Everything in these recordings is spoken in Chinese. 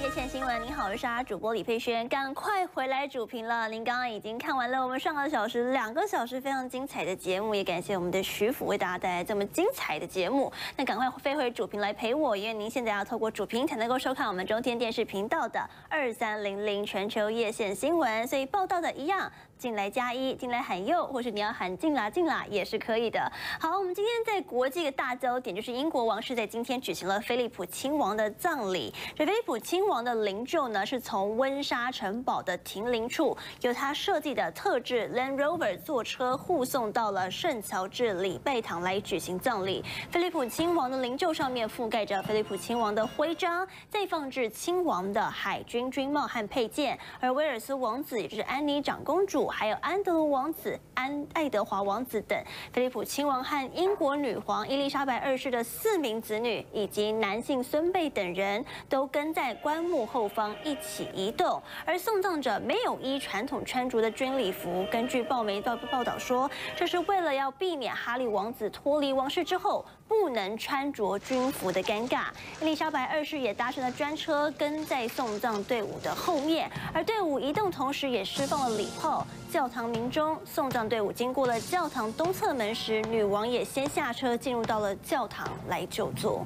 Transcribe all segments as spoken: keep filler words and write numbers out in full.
夜线新闻，你好，我是主播李佩萱，赶快回来主评了。您刚刚已经看完了我们上个小时、两个小时非常精彩的节目，也感谢我们的徐府为大家带来这么精彩的节目。那赶快飞回主评来陪我，因为您现在要透过主评才能够收看我们中天电视频道的二三零零全球夜线新闻，所以报道的一样。 进来加一，进来喊右，或是你要喊进啦进啦也是可以的。好，我们今天在国际的大焦点就是英国王室在今天举行了菲利普亲王的葬礼。这菲利普亲王的灵柩呢，是从温莎城堡的停灵处，由他设计的特制 Land Rover 坐车护送到了圣乔治礼拜堂来举行葬礼。菲利普亲王的灵柩上面覆盖着菲利普亲王的徽章，再放置亲王的海军军帽和佩剑，而威尔斯王子也就是安妮长公主。 还有安德鲁王子、安爱德华王子等，菲利普亲王和英国女皇伊丽莎白二世的四名子女以及男性孙辈等人都跟在棺木后方一起移动，而送葬者没有依传统穿着的军礼服。根据报媒报报道说，这是为了要避免哈利王子脱离王室之后不能穿着军服的尴尬。伊丽莎白二世也搭乘了专车，跟在送葬队伍的后面，而队伍移动同时也释放了礼炮。 教堂鸣钟，送葬队伍经过了教堂东侧门时，女王也先下车进入到了教堂来就座。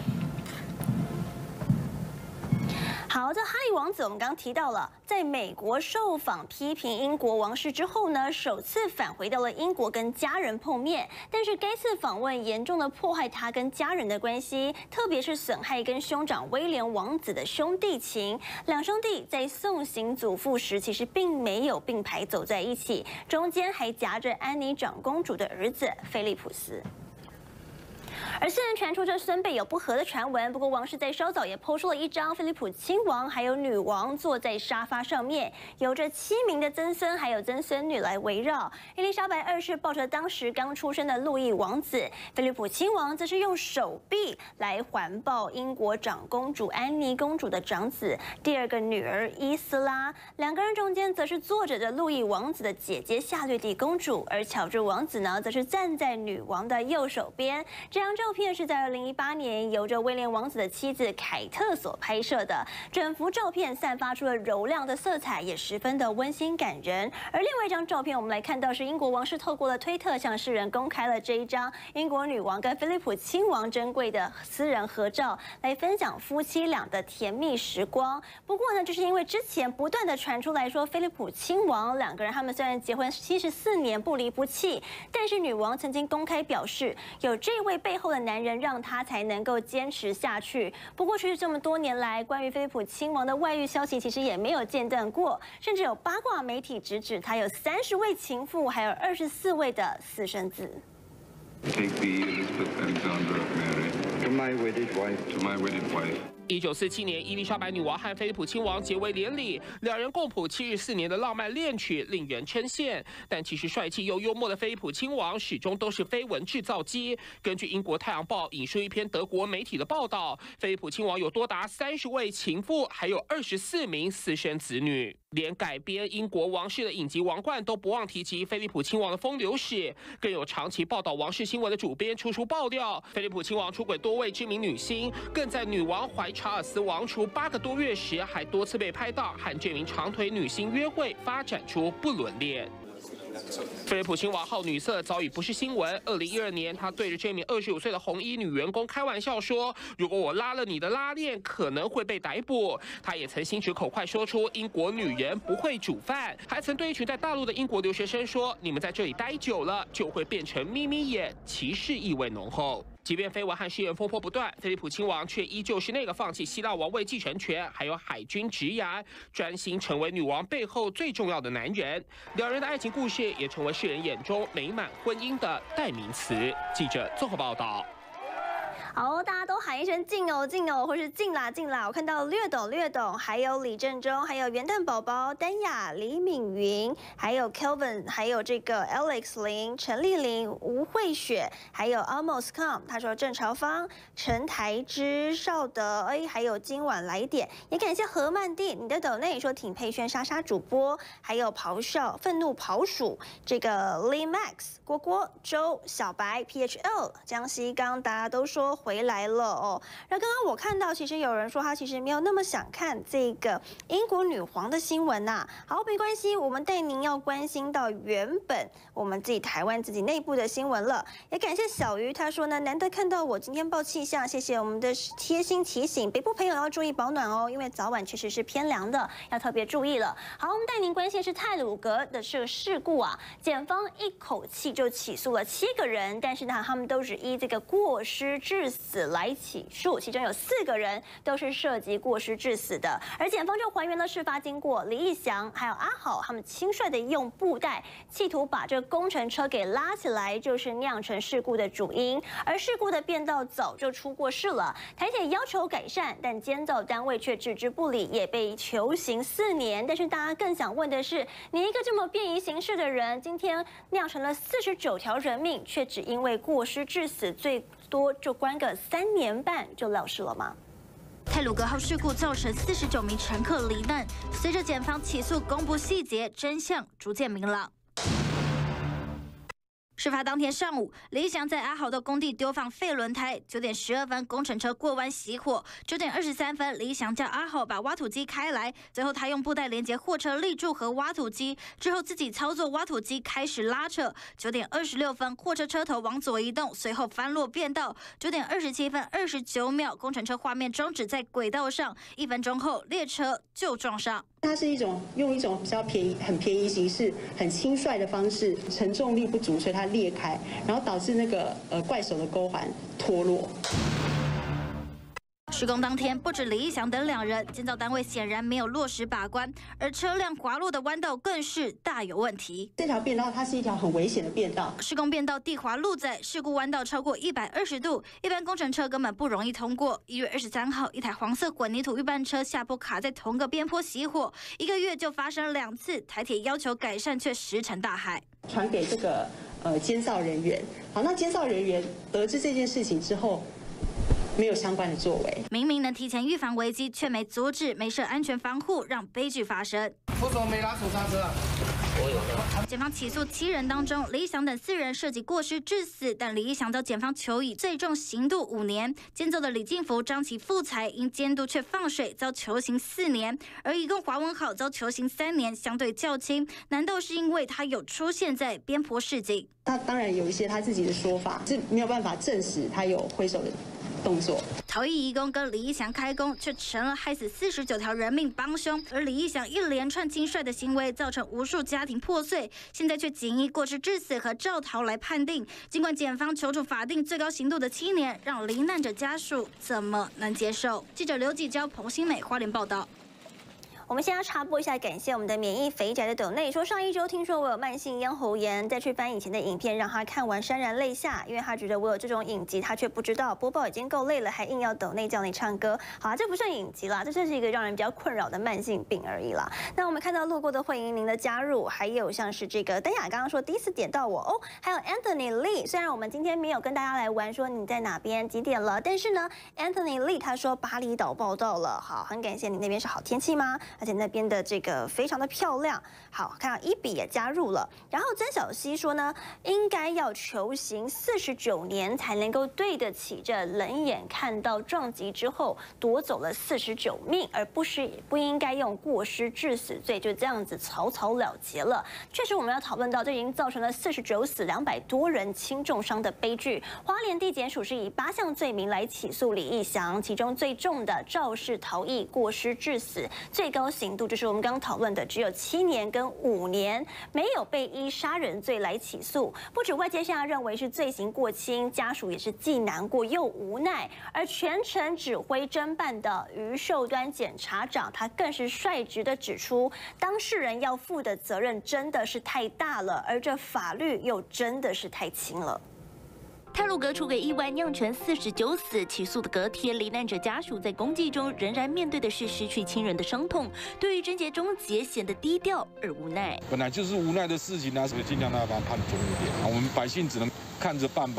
好，这哈利王子我们刚刚提到了，在美国受访批评英国王室之后呢，首次返回到了英国跟家人碰面。但是该次访问严重的破坏他跟家人的关系，特别是损害跟兄长威廉王子的兄弟情。两兄弟在送行祖父时，其实并没有并排走在一起，中间还夹着安妮长公主的儿子菲利普斯。 而虽然传出这孙辈有不和的传闻，不过王室在稍早也抛出了一张菲利普亲王还有女王坐在沙发上面，有着七名的曾孙还有曾孙女来围绕。伊丽莎白二世抱着当时刚出生的路易王子，菲利普亲王则是用手臂来环抱英国长公主安妮公主的长子第二个女儿伊斯拉，两个人中间则是坐着的路易王子的姐姐夏绿蒂公主，而乔治王子呢，则是站在女王的右手边。这张照 照片是在二零一八年由着威廉王子的妻子凯特所拍摄的，整幅照片散发出了柔亮的色彩，也十分的温馨感人。而另外一张照片，我们来看到是英国王室透过了推特向世人公开了这一张英国女王跟菲利普亲王珍贵的私人合照，来分享夫妻俩的甜蜜时光。不过呢，就是因为之前不断的传出来说菲利普亲王两个人他们虽然结婚七十四年不离不弃，但是女王曾经公开表示有这位背后的 男人让他才能够坚持下去。不过，其实这么多年来，关于菲利普亲王的外遇消息，其实也没有间断过，甚至有八卦媒体直指他有三十位情妇，还有二十四位的私生子。 Take thee, Elizabeth Alexandra of Mary, to my wedded wife, to my wedded wife. 一九四七年，伊丽莎白女王和菲利普亲王结为连理，两人共谱七十四年的浪漫恋曲，令人称羡。但其实帅气又幽默的菲利普亲王始终都是绯闻制造机。根据英国《太阳报》引述一篇德国媒体的报道，菲利普亲王有多达三十位情妇，还有二十四名私生子女。 连改编英国王室的影集《王冠》都不忘提及菲利普亲王的风流史，更有长期报道王室新闻的主编出书爆料，菲利普亲王出轨多位知名女星，更在女王怀查尔斯王储八个多月时，还多次被拍到和这名长腿女星约会，发展出不伦恋。 菲利普亲王好女色早已不是新闻。二零一二年，他对着这名二十五岁的红衣女员工开玩笑说：“如果我拉了你的拉链，可能会被逮捕。”他也曾心直口快说出英国女人不会煮饭，还曾对一群在大陆的英国留学生说：“你们在这里待久了，就会变成眯眯眼。”歧视意味浓厚。 即便绯闻和誓言风波不断，菲利普亲王却依旧是那个放弃希腊王位继承权，还有海军职涯，专心成为女王背后最重要的男人。两人的爱情故事也成为世人眼中美满婚姻的代名词。记者综合报道。 好，大家都喊一声进哦进哦，或是进啦进啦。我看到略懂略懂，还有李正中，还有元旦宝宝、丹雅、李敏云，还有 Kelvin， 还有这个 Alex 林、陈丽玲、吴慧雪，还有 Almost Come。他说郑朝芳、陈台之、邵德，哎，还有今晚来点。也感谢何曼蒂，你的抖内说挺佩萱莎莎主播，还有咆哮、愤怒跑鼠，这个 Lee Max、郭郭、周、小白、P H L、江西刚，大家都说。 回来了哦。那刚刚我看到，其实有人说他其实没有那么想看这个英国女皇的新闻呐、啊。好，没关系，我们带您要关心到原本我们自己台湾自己内部的新闻了。也感谢小鱼，他说呢，难得看到我今天报气象，谢谢我们的贴心提醒，北部朋友要注意保暖哦，因为早晚确实是偏凉的，要特别注意了。好，我们带您关心是太鲁阁的这个事故啊，检方一口气就起诉了七个人，但是呢，他们都是依这个过失致死来起诉，其中有四个人都是涉及过失致死的，而检方就还原了事发经过，李义祥还有阿好他们轻率的用布袋企图把这个工程车给拉起来，就是酿成事故的主因。而事故的变道早就出过事了，台铁要求改善，但监造单位却置之不理，也被囚刑四年。但是大家更想问的是，你一个这么便宜行事的人，今天酿成了四十九条人命，却只因为过失致死，最多就关个三年半就了事了吗？ 太鲁阁号事故造成四十九名乘客罹难，随着检方起诉公布细节，真相逐渐明朗。事发当天上午，李义祥在阿豪的工地丢放废轮胎。九点十二分，工程车过弯熄火。九点二十三分，李义祥叫阿豪把挖土机开来，最后他用布袋连接货车立柱和挖土机，之后自己操作挖土机开始拉扯。九点二十六分，货车车头往左移动，随后翻落变道。九点二十七分二十九秒，工程车画面终止在轨道上。一分钟后，列车就撞上。 它是一种用一种比较便宜、很便宜形式、很轻率的方式，承重力不足，所以它裂开，然后导致那个呃怪手的钩环脱落。 施工当天，不止李义祥等两人，建造单位显然没有落实把关，而车辆滑落的弯道更是大有问题。 这条变道它是一条很危险的变道， 施工变道地滑路窄，事故弯道超过一百二十度，一般工程车根本不容易通过。一月二十三号，一台黄色混凝土预拌车下坡卡在同个边坡熄火，一个月就发生两次，台铁要求改善却石沉大海。 传给这个呃监造人员，好，那监造人员得知这件事情之后，没有相关的作为， 明明能提前预防危机，却没阻止、没设安全防护，让悲剧发生。 我怎么没拿手刹车啊？我有的。 检方起诉七人当中，李义祥等四人涉及过失致死，但李义祥遭检方求以最重刑度五年。监造的李进福、张其富才因监督却放水，遭囚刑四年，而义工华文好遭囚刑三年，相对较轻。难道是因为他有出现在边坡示警？ 他当然有一些他自己的说法，是没有办法证实他有挥手的动作。 逃逸移工跟李义祥开工，却成了害死四十九条人命帮凶。而李义祥一连串轻率的行为，造成无数家庭破碎。现在却仅以过失致死和肇逃来判定。尽管检方求处法定最高刑度的七年，让罹难者家属怎么能接受？记者刘继娇、彭新美花莲报道。 我们先要插播一下，感谢我们的免疫肥宅的抖内说，上一周听说我有慢性咽喉炎，再去翻以前的影片，让他看完潸然泪下，因为他觉得我有这种影集，他却不知道播报已经够累了，还硬要抖内叫你唱歌。好啊，这不算影集啦，这就是一个让人比较困扰的慢性病而已啦。那我们看到路过的欢迎您的加入，还有像是这个丹雅刚刚说第一次点到我哦，还有 Anthony Lee， 虽然我们今天没有跟大家来玩说你在哪边几点了，但是呢 ，Anthony Lee 他说巴厘岛报道了，好，很感谢你那边是好天气吗？而且那边的这个非常的漂亮。好，看到伊比也加入了。然后曾小希说呢，应该要求刑四十九年才能够对得起这冷眼看到撞击之后夺走了四十九命，而不是不应该用过失致死罪就这样子草草了结了。确实，我们要讨论到这已经造成了四十九死、两百多人轻重伤的悲剧。花莲地检署是以八项罪名来起诉李义祥，其中最重的肇事逃逸、过失致死，最高刑度就是我们刚刚讨论的只有七年跟五年，没有被依杀人罪来起诉。不止外界现在认为是罪行过轻，家属也是既难过又无奈。而全程指挥侦办的余秀端检察长，他更是率直的指出，当事人要负的责任真的是太大了，而这法律又真的是太轻了。 太鲁阁出轨意外酿成四十九死，起诉的隔天，罹难者家属在公祭中仍然面对的是失去亲人的伤痛，对于贞洁终结显得低调而无奈。 本来就是无奈的事情啊，所以尽量让他判重一点啊，我们百姓只能看着办吧。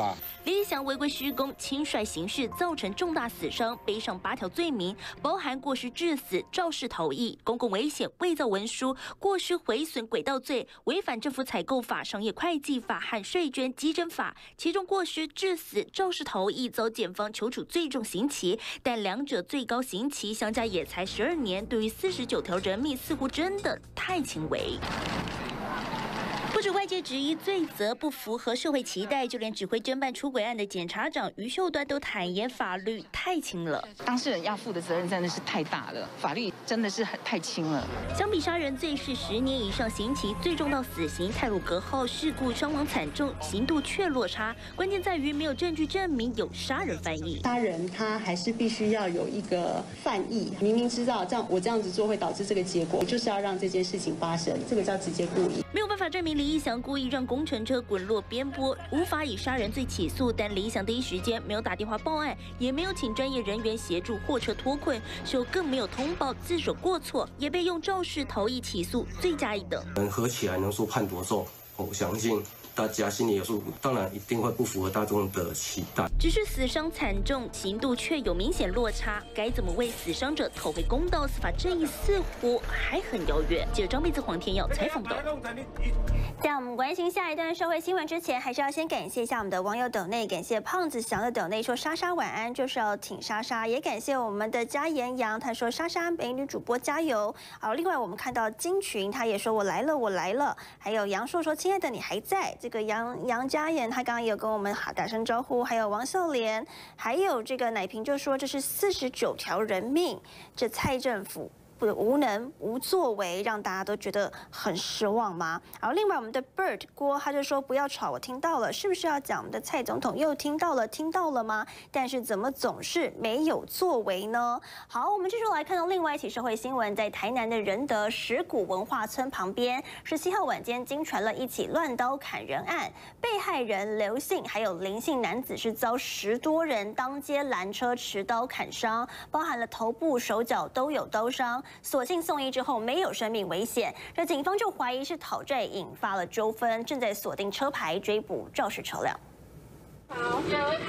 李义祥违规施工、轻率行事，造成重大死伤，背上八条罪名，包含过失致死、肇事逃逸、公共危险、伪造文书、过失毁损轨道罪，违反政府采购法、商业会计法和税捐稽征法。其中过失致死、肇事逃逸遭检方求处最重刑期，但两者最高刑期相加也才十二年，对于四十九条人命似乎真的太轻微。不止外界质疑罪责不符合社会期待，就连指挥侦办出轨案的检察长于秀端都坦言法律太轻了。 当事人要负的责任真的是太大了，法律真的是很太轻了。 相比杀人罪是十年以上刑期，最重到死刑。太鲁阁号事故伤亡惨重，刑度却落差，关键在于没有证据证明有杀人犯意。 杀人他还是必须要有一个犯意，明明知道这样我这样子做会导致这个结果，我就是要让这件事情发生，这个叫直接故意。 没有办法证明李义祥故意让工程车滚落边坡，无法以杀人罪起诉。但李义祥第一时间没有打电话报案，也没有请专业人员协助货车脱困，就更没有通报自首过错，也被用肇事逃逸起诉，罪加一等。 能合起来能说判多重，我相信大家心里有数，当然一定会不符合大众的期待。 只是死伤惨重，刑度却有明显落差，该怎么为死伤者讨回公道？司法正义似乎还很遥远。记者张碧子、黄天耀采访报道。 在我们关心下一段社会新闻之前，还是要先感谢一下我们的网友斗内，感谢胖子祥的斗内说莎莎晚安，就是要挺莎莎，也感谢我们的嘉言阳，他说莎莎美女主播加油。好，另外我们看到金群，他也说我来了，我来了。还有杨硕说亲爱的你还在。这个杨杨嘉言他刚刚也有跟我们打声招呼，还有王秀莲，还有这个奶瓶就说这是四十九条人命，这蔡政府不无能无作为，让大家都觉得很失望吗？然后另外我们的 Bird 郭他就说不要吵，我听到了，是不是要讲我们的蔡总统又听到了，听到了吗？但是怎么总是没有作为呢？好，我们继续来看到另外一起社会新闻，在台南的仁德石鼓文化村旁边，十七号晚间惊传了一起乱刀砍人案，被害人刘姓还有林姓男子是遭十多人当街拦车持刀砍伤，包含了头部、手脚都有刀伤。所幸送医之后没有生命危险，这警方就怀疑是讨债引发了纠纷，正在锁定车牌追捕肇事车辆。好，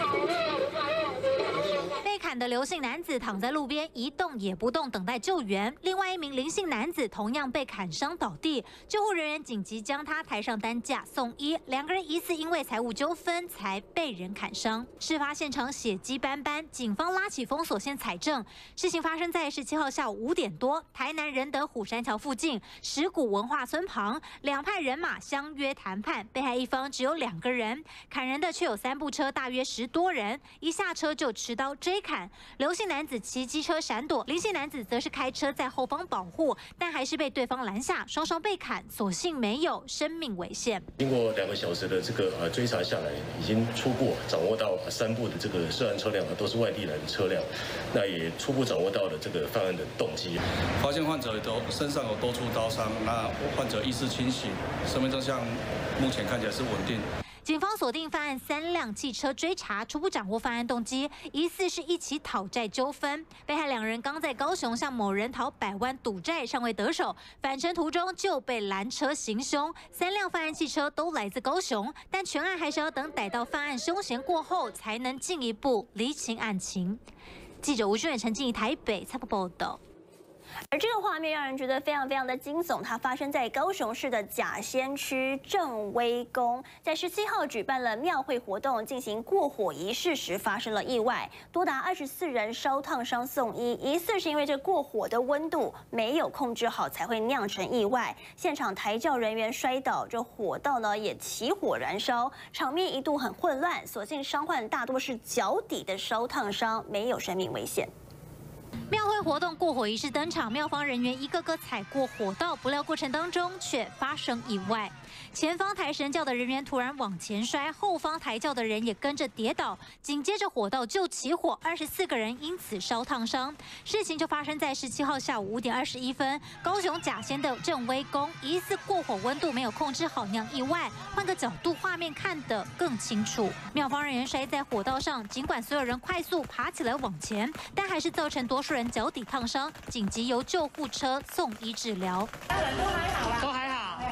被砍的刘姓男子躺在路边一动也不动，等待救援。另外一名林姓男子同样被砍伤倒地，救护人员紧急将他抬上担架送医。两个人疑似因为财务纠纷才被人砍伤。事发现场血迹斑斑，警方拉起封锁线采证。事情发生在十七号下午五点多，台南仁德虎山桥附近石鼓文化村旁，两派人马相约谈判，被害一方只有两个人，砍人的却有三部车，大约十多人，一下车就持刀追砍。刘姓男子骑机车闪躲，林姓男子则是开车在后方保护，但还是被对方拦下，双双被砍，所幸没有生命危险。 经过两个小时的这个呃追查下来，已经初步掌握到三部的这个涉案车辆都是外地来的车辆，那也初步掌握到了这个犯案的动机。 发现患者都身上有多处刀伤，那患者意识清醒，生命迹象目前看起来是稳定。 警方锁定犯案三辆汽车追查，初步掌握犯案动机，疑似是一起讨债纠纷。被害两人刚在高雄向某人讨百万赌债，尚未得手，返程途中就被拦车行凶。三辆犯案汽车都来自高雄，但全案还是要等逮到犯案凶嫌过后，才能进一步厘清案情。记者吴俊远、陈静怡台北采访报道。 而这个画面让人觉得非常非常的惊悚，它发生在高雄市的甲仙区正威宫，在十七号举办了庙会活动，进行过火仪式时发生了意外，多达二十四人烧烫伤送医，疑似是因为这过火的温度没有控制好，才会酿成意外。现场抬轿人员摔倒，这火道呢也起火燃烧，场面一度很混乱。所幸伤患大多是脚底的烧烫伤，没有生命危险。 庙会活动过火仪式登场，庙方人员一个个踩过火道，不料过程当中却发生意外。前方抬神轿的人员突然往前摔，后方抬轿的人也跟着跌倒，紧接着火道就起火，二十四个人因此烧烫伤。事情就发生在十七号下午五点二十一分，高雄甲仙的正威宫疑似过火温度没有控制好，酿意外。换个角度，画面看得更清楚。庙方人员摔在火道上，尽管所有人快速爬起来往前，但还是造成多数人脚底烫伤，紧急由救护车送医治疗。 家人都还好啦，都还好。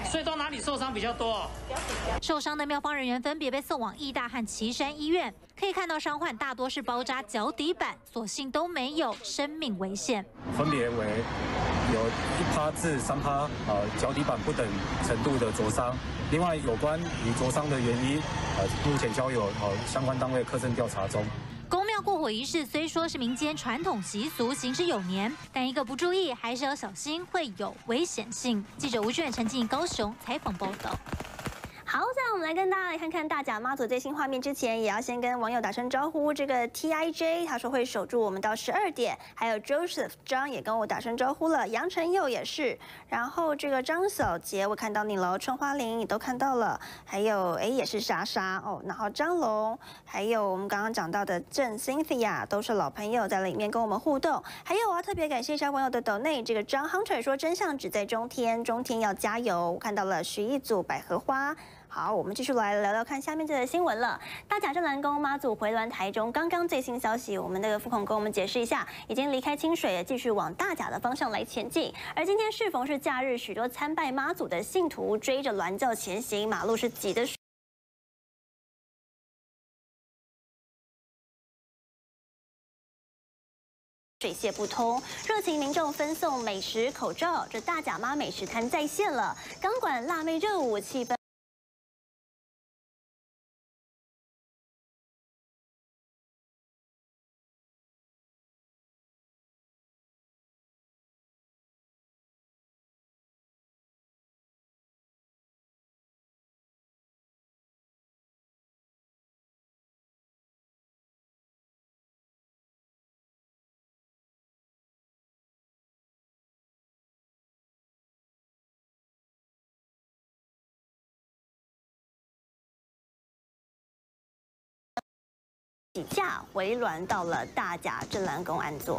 所以都哪里受伤比较多？ 受伤的庙方人员分别被送往义大和旗山医院，可以看到伤患大多是包扎脚底板，所幸都没有生命危险。 分别为有一趴至三趴呃脚底板不等程度的灼伤。另外，有关于灼伤的原因，呃，目前交由呃相关单位科侦调查中。 宫庙过火仪式虽说是民间传统习俗，行之有年，但一个不注意，还是要小心，会有危险性。记者吴俊远、陈静高雄采访报道。 好，再来我们来跟大家来看看大甲妈祖最新画面之前，也要先跟网友打声招呼。这个 T I J 他说会守住我们到十二点，还有 Joseph 张也跟我打声招呼了，杨晨佑也是，然后这个张小杰我看到你了，春花玲也都看到了，还有哎也是莎莎哦，然后张龙，还有我们刚刚讲到的郑 Cynthia 都是老朋友在里面跟我们互动，还有我要特别感谢一下网友的抖内，这个张 Hunter 说真相只在中天，中天要加油，我看到了徐一组百合花。 好，我们继续来聊聊看下面这个新闻了。大甲镇澜宫妈祖回銮台中，刚刚最新消息，我们那个副统跟我们解释一下，已经离开清水，继续往大甲的方向来前进。而今天适逢是假日，许多参拜妈祖的信徒追着銮轿前行，马路是挤得。 水泄不通，热情民众分送美食、口罩，这大甲妈美食摊再现了，钢管辣妹热舞气氛。起驾回銮到了大甲镇澜宫安坐。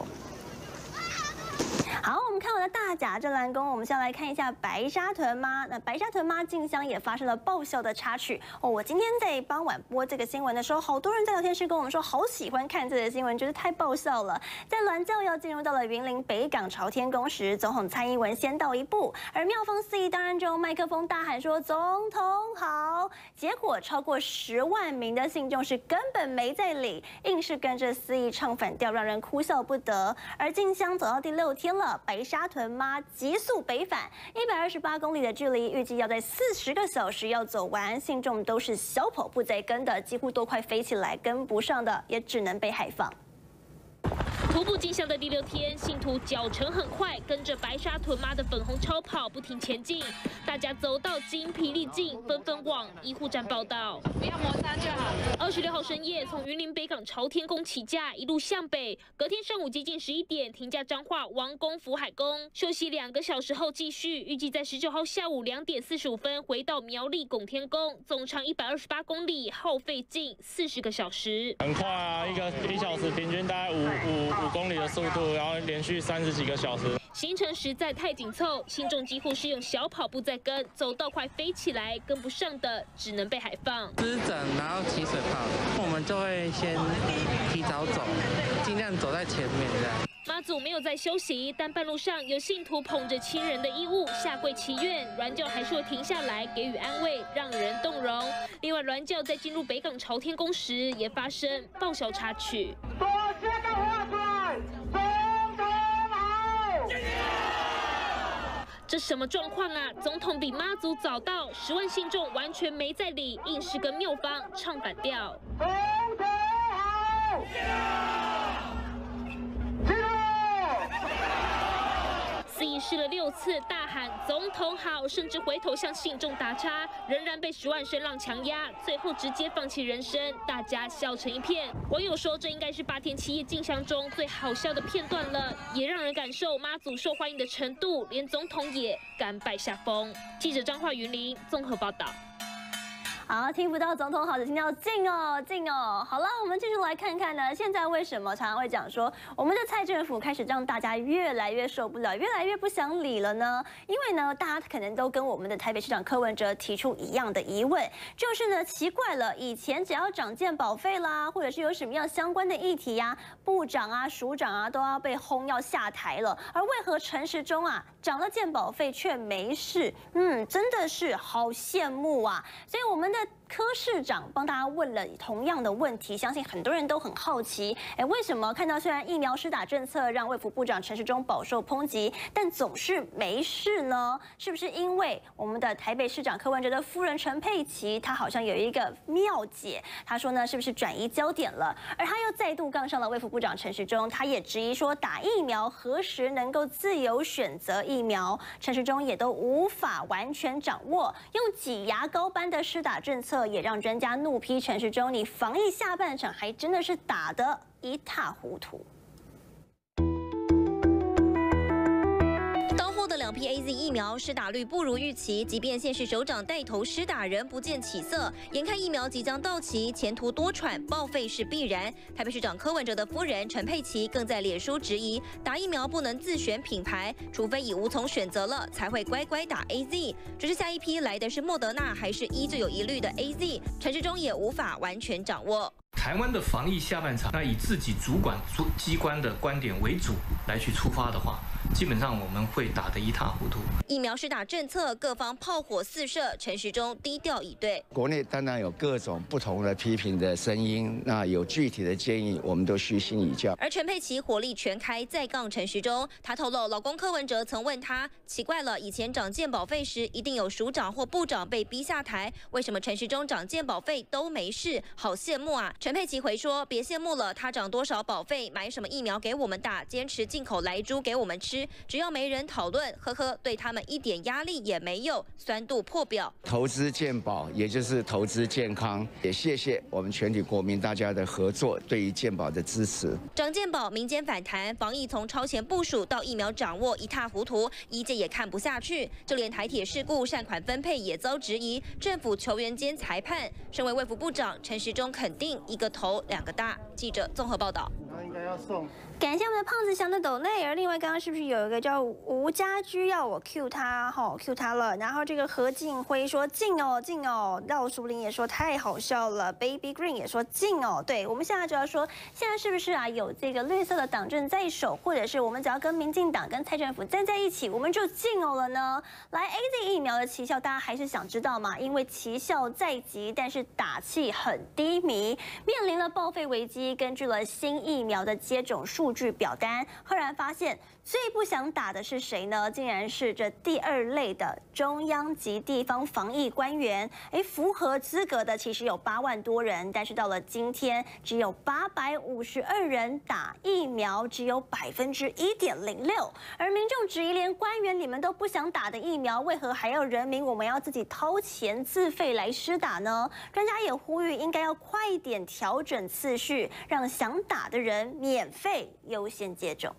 好，我们看完了大甲镇澜宫，我们先来看一下白沙屯妈。那白沙屯妈进香也发生了爆笑的插曲哦。我今天在傍晚播这个新闻的时候，好多人在聊天室跟我们说，好喜欢看这个新闻，觉得太爆笑了。在銮轿要进入到了云林北港朝天宫时，总统蔡英文先到一步，而庙方司仪当然就用麦克风大喊说：“总统好！”结果超过十万名的信众是根本没在理，硬是跟着司仪唱反调，让人哭笑不得。而进香走到第六天了。 白沙屯妈急速北返，一百二十八公里的距离，预计要在四十个小时要走完。信众都是小跑步在跟的，几乎都快飞起来，跟不上的也只能被海放。 徒步进香的第六天，信徒脚程很快，跟着白沙屯妈的粉红超跑不停前进。大家走到精疲力尽，纷纷往医护站报到。不要摩擦就好。二十六号深夜，从云林北港朝天宫起驾，一路向北。隔天上午接近十一点，停驾彰化王宫福海宫，休息两个小时后继续。预计在十九号下午两点四十五分回到苗栗拱天宫，总长一百二十八公里，耗费近四十个小时。 很快啊，一个一小时平均大概五五。 五公里的速度，然后连续三十几个小时。 行程实在太紧凑，信众几乎是用小跑步在跟，走到快飞起来，跟不上的只能被海放。 湿疹，然后起水泡，我们就会先提早走，尽量走在前面这样。 妈祖没有在休息，但半路上有信徒捧着亲人的衣物下跪祈愿，銮轿还是会停下来给予安慰，让人动容。另外，銮轿在进入北港朝天宫时也发生爆笑插曲。左肩的划出来，总统好！这什么状况啊？总统比妈祖早到，十万信众完全没在理，硬是跟庙方唱反调。总统好！ 司仪试了六次，大喊“总统好”，甚至回头向信众打岔，仍然被十万声浪强压，最后直接放弃人生，大家笑成一片。网友说，这应该是八天七夜进香中最好笑的片段了，也让人感受妈祖受欢迎的程度，连总统也甘拜下风。记者张化云林综合报道。 好，听不到总统好，只听到敬哦敬哦。好了，我们继续来看看呢，现在为什么常常会讲说，我们的蔡政府开始让大家越来越受不了，越来越不想理了呢？因为呢，大家可能都跟我们的台北市长柯文哲提出一样的疑问，就是呢，奇怪了，以前只要涨健保费啦，或者是有什么样相关的议题呀、啊，部长啊、署长啊都要被轰要下台了，而为何陈时中啊涨了健保费却没事？嗯，真的是好羡慕啊！所以我们的柯市长帮大家问了同样的问题，相信很多人都很好奇，哎，为什么看到虽然疫苗施打政策让卫福部长陈时中饱受抨击，但总是没事呢？是不是因为我们的台北市长柯文哲的夫人陈佩琪，她好像有一个妙解？她说呢，是不是转移焦点了？而她又再度杠上了卫福部长陈时中，她也质疑说，打疫苗何时能够自由选择疫苗？陈时中也都无法完全掌握，用挤牙膏般的施打政策。也让专家怒批陈时中，你防疫下半场还真的是打得一塌糊涂。 到货的两批 A Z 疫苗施打率不如预期，即便县市首长带头施打，仍不见起色。眼看疫苗即将到期，前途多舛，报废是必然。台北市长柯文哲的夫人陈佩琪更在脸书质疑，打疫苗不能自选品牌，除非已无从选择了，才会乖乖打 A Z。只是下一批来的是莫德纳还是一最有疑虑的 A Z， 陈时中也无法完全掌握。 台湾的防疫下半场，那以自己主管机关的观点为主来去出发的话，基本上我们会打得一塌糊涂。 疫苗施打政策，各方炮火四射，陈时中低调以对。 国内当然有各种不同的批评的声音，那有具体的建议，我们都虚心以教。 而陈佩琪火力全开，再杠陈时中。她透露，老公柯文哲曾问她，奇怪了，以前涨健保费时，一定有署长或部长被逼下台，为什么陈时中涨健保费都没事？好羡慕啊！陈佩琪回说，别羡慕了，他涨多少保费，买什么疫苗给我们打，坚持进口来猪给我们吃，只要没人讨论，呵呵，对他们一点压力也没有，酸度破表。 投资健保，也就是投资健康，也谢谢我们全体国民大家的合作，对于健保的支持。 涨健保，民间反弹，防疫从超前部署到疫苗掌握一塌糊涂，医界也看不下去，就连台铁事故善款分配也遭质疑，政府球员兼裁判。身为卫福部长，陈时中肯定一个头两个大。记者综合报道。 他应该要送。 感谢我们的胖子祥的抖内，而另外刚刚是不是有一个叫吴家居要我 Q 他，哈 Q 他了。然后这个何敬辉说敬哦敬哦，廖淑玲也说太好笑了 ，Baby Green 也说敬哦。对，我们现在就要说，现在是不是啊有这个绿色的党政在手，或者是我们只要跟民进党跟蔡政府站在一起，我们就敬哦了呢？来 A Z 疫苗的奇效，大家还是想知道吗？因为奇效在即，但是打气很低迷，面临了报废危机。根据了新疫苗的接种数据表单，赫然发现最不想打的是谁呢？竟然是这第二类的中央及地方防疫官员。哎，符合资格的其实有八万多人，但是到了今天，只有八百五十二人打疫苗，只有百分之一点零六。而民众质疑，连官员你们都不想打的疫苗，为何还要人民我们要自己掏钱自费来施打呢？专家也呼吁，应该要快一点调整次序，让想打的人免费优先接种。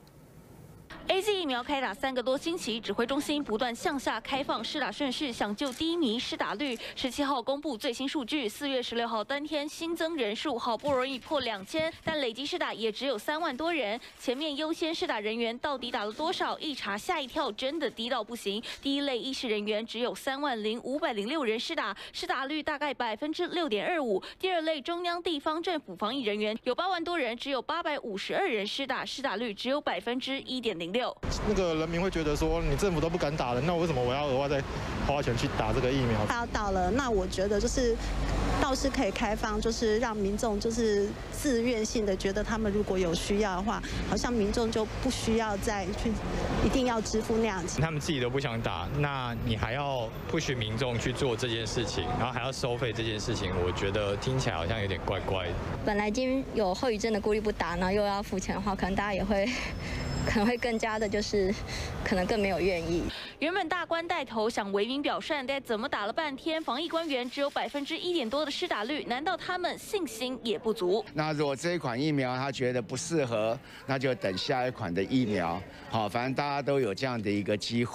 A Z 疫苗开打三个多星期，指挥中心不断向下开放施打顺序，想救低迷施打率。十七号公布最新数据，四月十六号当天新增人数好不容易破两千，但累计施打也只有三万多人。前面优先施打人员到底打了多少？一查吓一跳，真的低到不行。第一类医师人员只有三万零五百零六人施打，施打率大概百分之六点二五。第二类中央地方政府防疫人员有八万多人，只有八百五十二人施打，施打率只有百分之一点零六。 那个人民会觉得说，你政府都不敢打了，那为什么我要额外再花钱去打这个疫苗？ 他要到了，那我觉得就是倒是可以开放，就是让民众就是自愿性的觉得他们如果有需要的话，好像民众就不需要再去一定要支付那样子。 他们自己都不想打，那你还要push民众去做这件事情，然后还要收费这件事情，我觉得听起来好像有点怪怪的。 本来已经有后遗症的顾虑不打，然后又要付钱的话，可能大家也会。可能会更加的，就是可能更没有愿意。 原本大官带头想为民表善，但怎么打了半天，防疫官员只有百分之一点多的施打率，难道他们信心也不足？ 那如果这一款疫苗他觉得不适合，那就等下一款的疫苗。好，反正大家都有这样的一个机会。 如果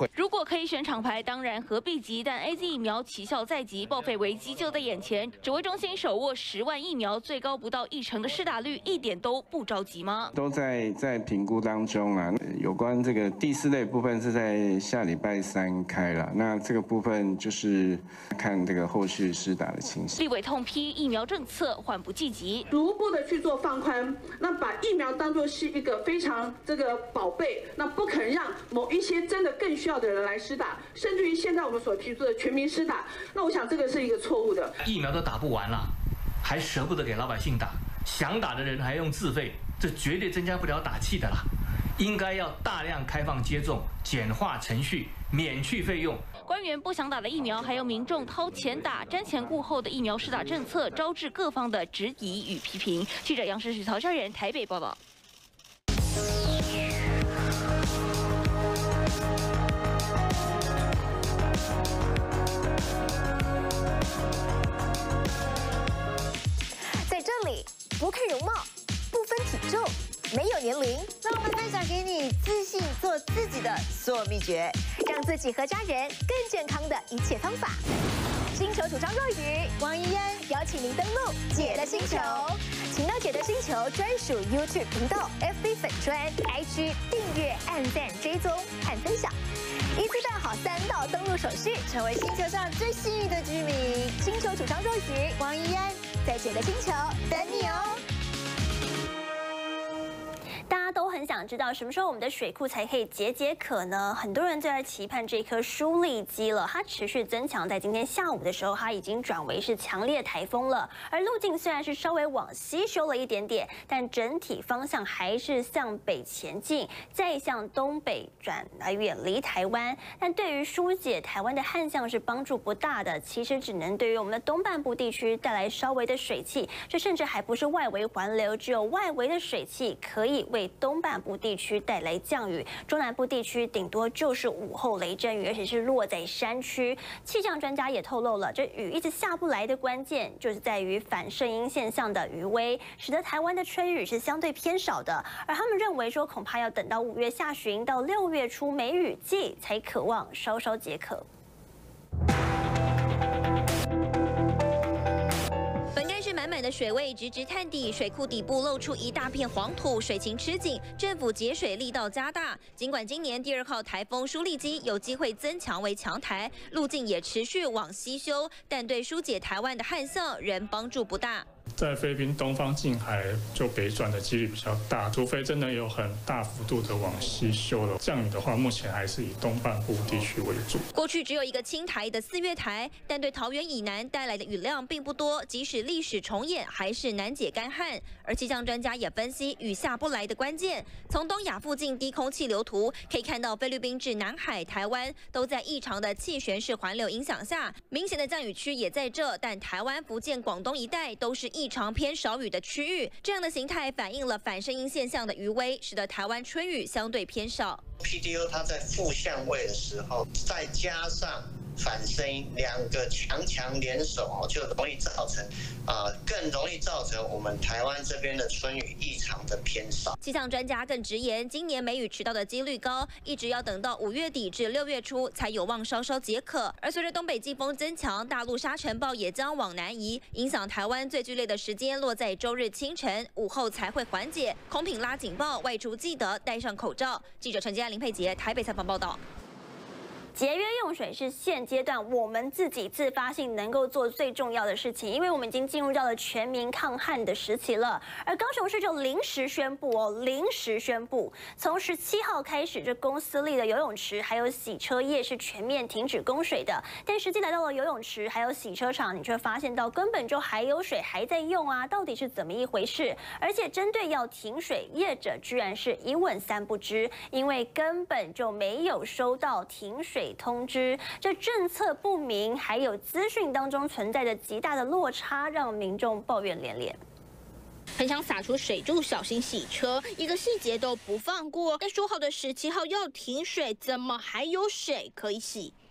果可以选厂牌，当然何必急？但 A Z 疫苗奇效在即，报废危机就在眼前。指挥中心手握十万疫苗，最高不到一成的施打率，一点都不着急吗？ 都在在评估当中啊。有关这个第四类部分是在下礼拜三开了，那这个部分就是看这个后续施打的情形。 立委痛批疫苗政策缓不济急， 逐步的去做放宽，那把疫苗当作是一个非常这个宝贝，那不肯让某一些真的更需要的人来施打，甚至于现在我们所提出的全民施打，那我想这个是一个错误的。 疫苗都打不完了，还舍不得给老百姓打，想打的人还用自费，这绝对增加不了打气的啦。应该要大量开放接种，简化程序，免去费用。 官员不想打的疫苗，还有民众掏钱打，瞻前顾后的疫苗施打政策，招致各方的质疑与批评。记者杨世许、曹家人台北报道。 在这里，不看容貌，不分体重。没有年龄，让我们分享给你自信做自己的所有秘诀，让自己和家人更健康的一切方法。星球主张若愚，王一安邀请您登录姐的星球，请到姐的星球专属 YouTube 频道、F B 粉专、I G 订阅、按赞、追踪和分享，一次办好三道登录手续，成为星球上最幸运的居民。星球主张若愚，王一安在姐的星球等你哦。 大家都很想知道什么时候我们的水库才可以解解渴呢？很多人最在期盼这颗舒力基了，它持续增强，在今天下午的时候，它已经转为是强烈台风了。而路径虽然是稍微往西修了一点点，但整体方向还是向北前进，再向东北转来远离台湾。但对于疏解台湾的旱象是帮助不大的，其实只能对于我们的东半部地区带来稍微的水汽，这甚至还不是外围环流，只有外围的水汽可以为东半部地区带来降雨，中南部地区顶多就是午后雷阵雨，而且是落在山区。气象专家也透露了，这雨一直下不来的关键，就是在于反圣婴现象的余威，使得台湾的春雨是相对偏少的。而他们认为说，恐怕要等到五月下旬到六月初梅雨季，才渴望稍稍解渴。 满满的水位直直探底，水库底部露出一大片黄土，水情吃紧，政府节水力道加大。尽管今年第二号台风舒力基有机会增强为强台，路径也持续往西修，但对疏解台湾的旱象仍帮助不大。 在菲律宾东方近海就北转的几率比较大，除非真的有很大幅度的往西修了。降雨的话，目前还是以东半部地区为主。 过去只有一个青台的四月台，但对桃园以南带来的雨量并不多，即使历史重演，还是难解干旱。而气象专家也分析雨下不来的关键，从东亚附近低空气流图可以看到，菲律宾至南海、台湾都在异常的气旋式环流影响下，明显的降雨区也在这，但台湾、福建、广东一带都是异常偏少雨的区域，这样的形态反映了反圣婴现象的余威，使得台湾春雨相对偏少。 P D O 它在负相位的时候，再加上反圣婴两个强强联手，就容易造成啊、呃，更容易造成我们台湾这边的春雨异常的偏少。 气象专家更直言，今年梅雨迟到的几率高，一直要等到五月底至六月初才有望稍稍解渴。而随着东北季风增强，大陆沙尘暴也将往南移，影响台湾最剧烈的时间落在周日清晨，午后才会缓解。空品拉警报，外出记得戴上口罩。记者陈嘉林、林佩杰台北采访报道。 节约用水是现阶段我们自己自发性能够做最重要的事情，因为我们已经进入到了全民抗旱的时期了。而高雄市就临时宣布哦，临时宣布，从十七号开始，这公司立的游泳池还有洗车业是全面停止供水的。但实际来到了游泳池还有洗车场，你却发现到根本就还有水还在用啊，到底是怎么一回事？而且针对要停水，业者居然是一问三不知，因为根本就没有收到停水通知，这政策不明，还有资讯当中存在着极大的落差，让民众抱怨连连。 很想洒出水柱，小心洗车，一个细节都不放过。但说好的十七号要停水，怎么还有水可以洗？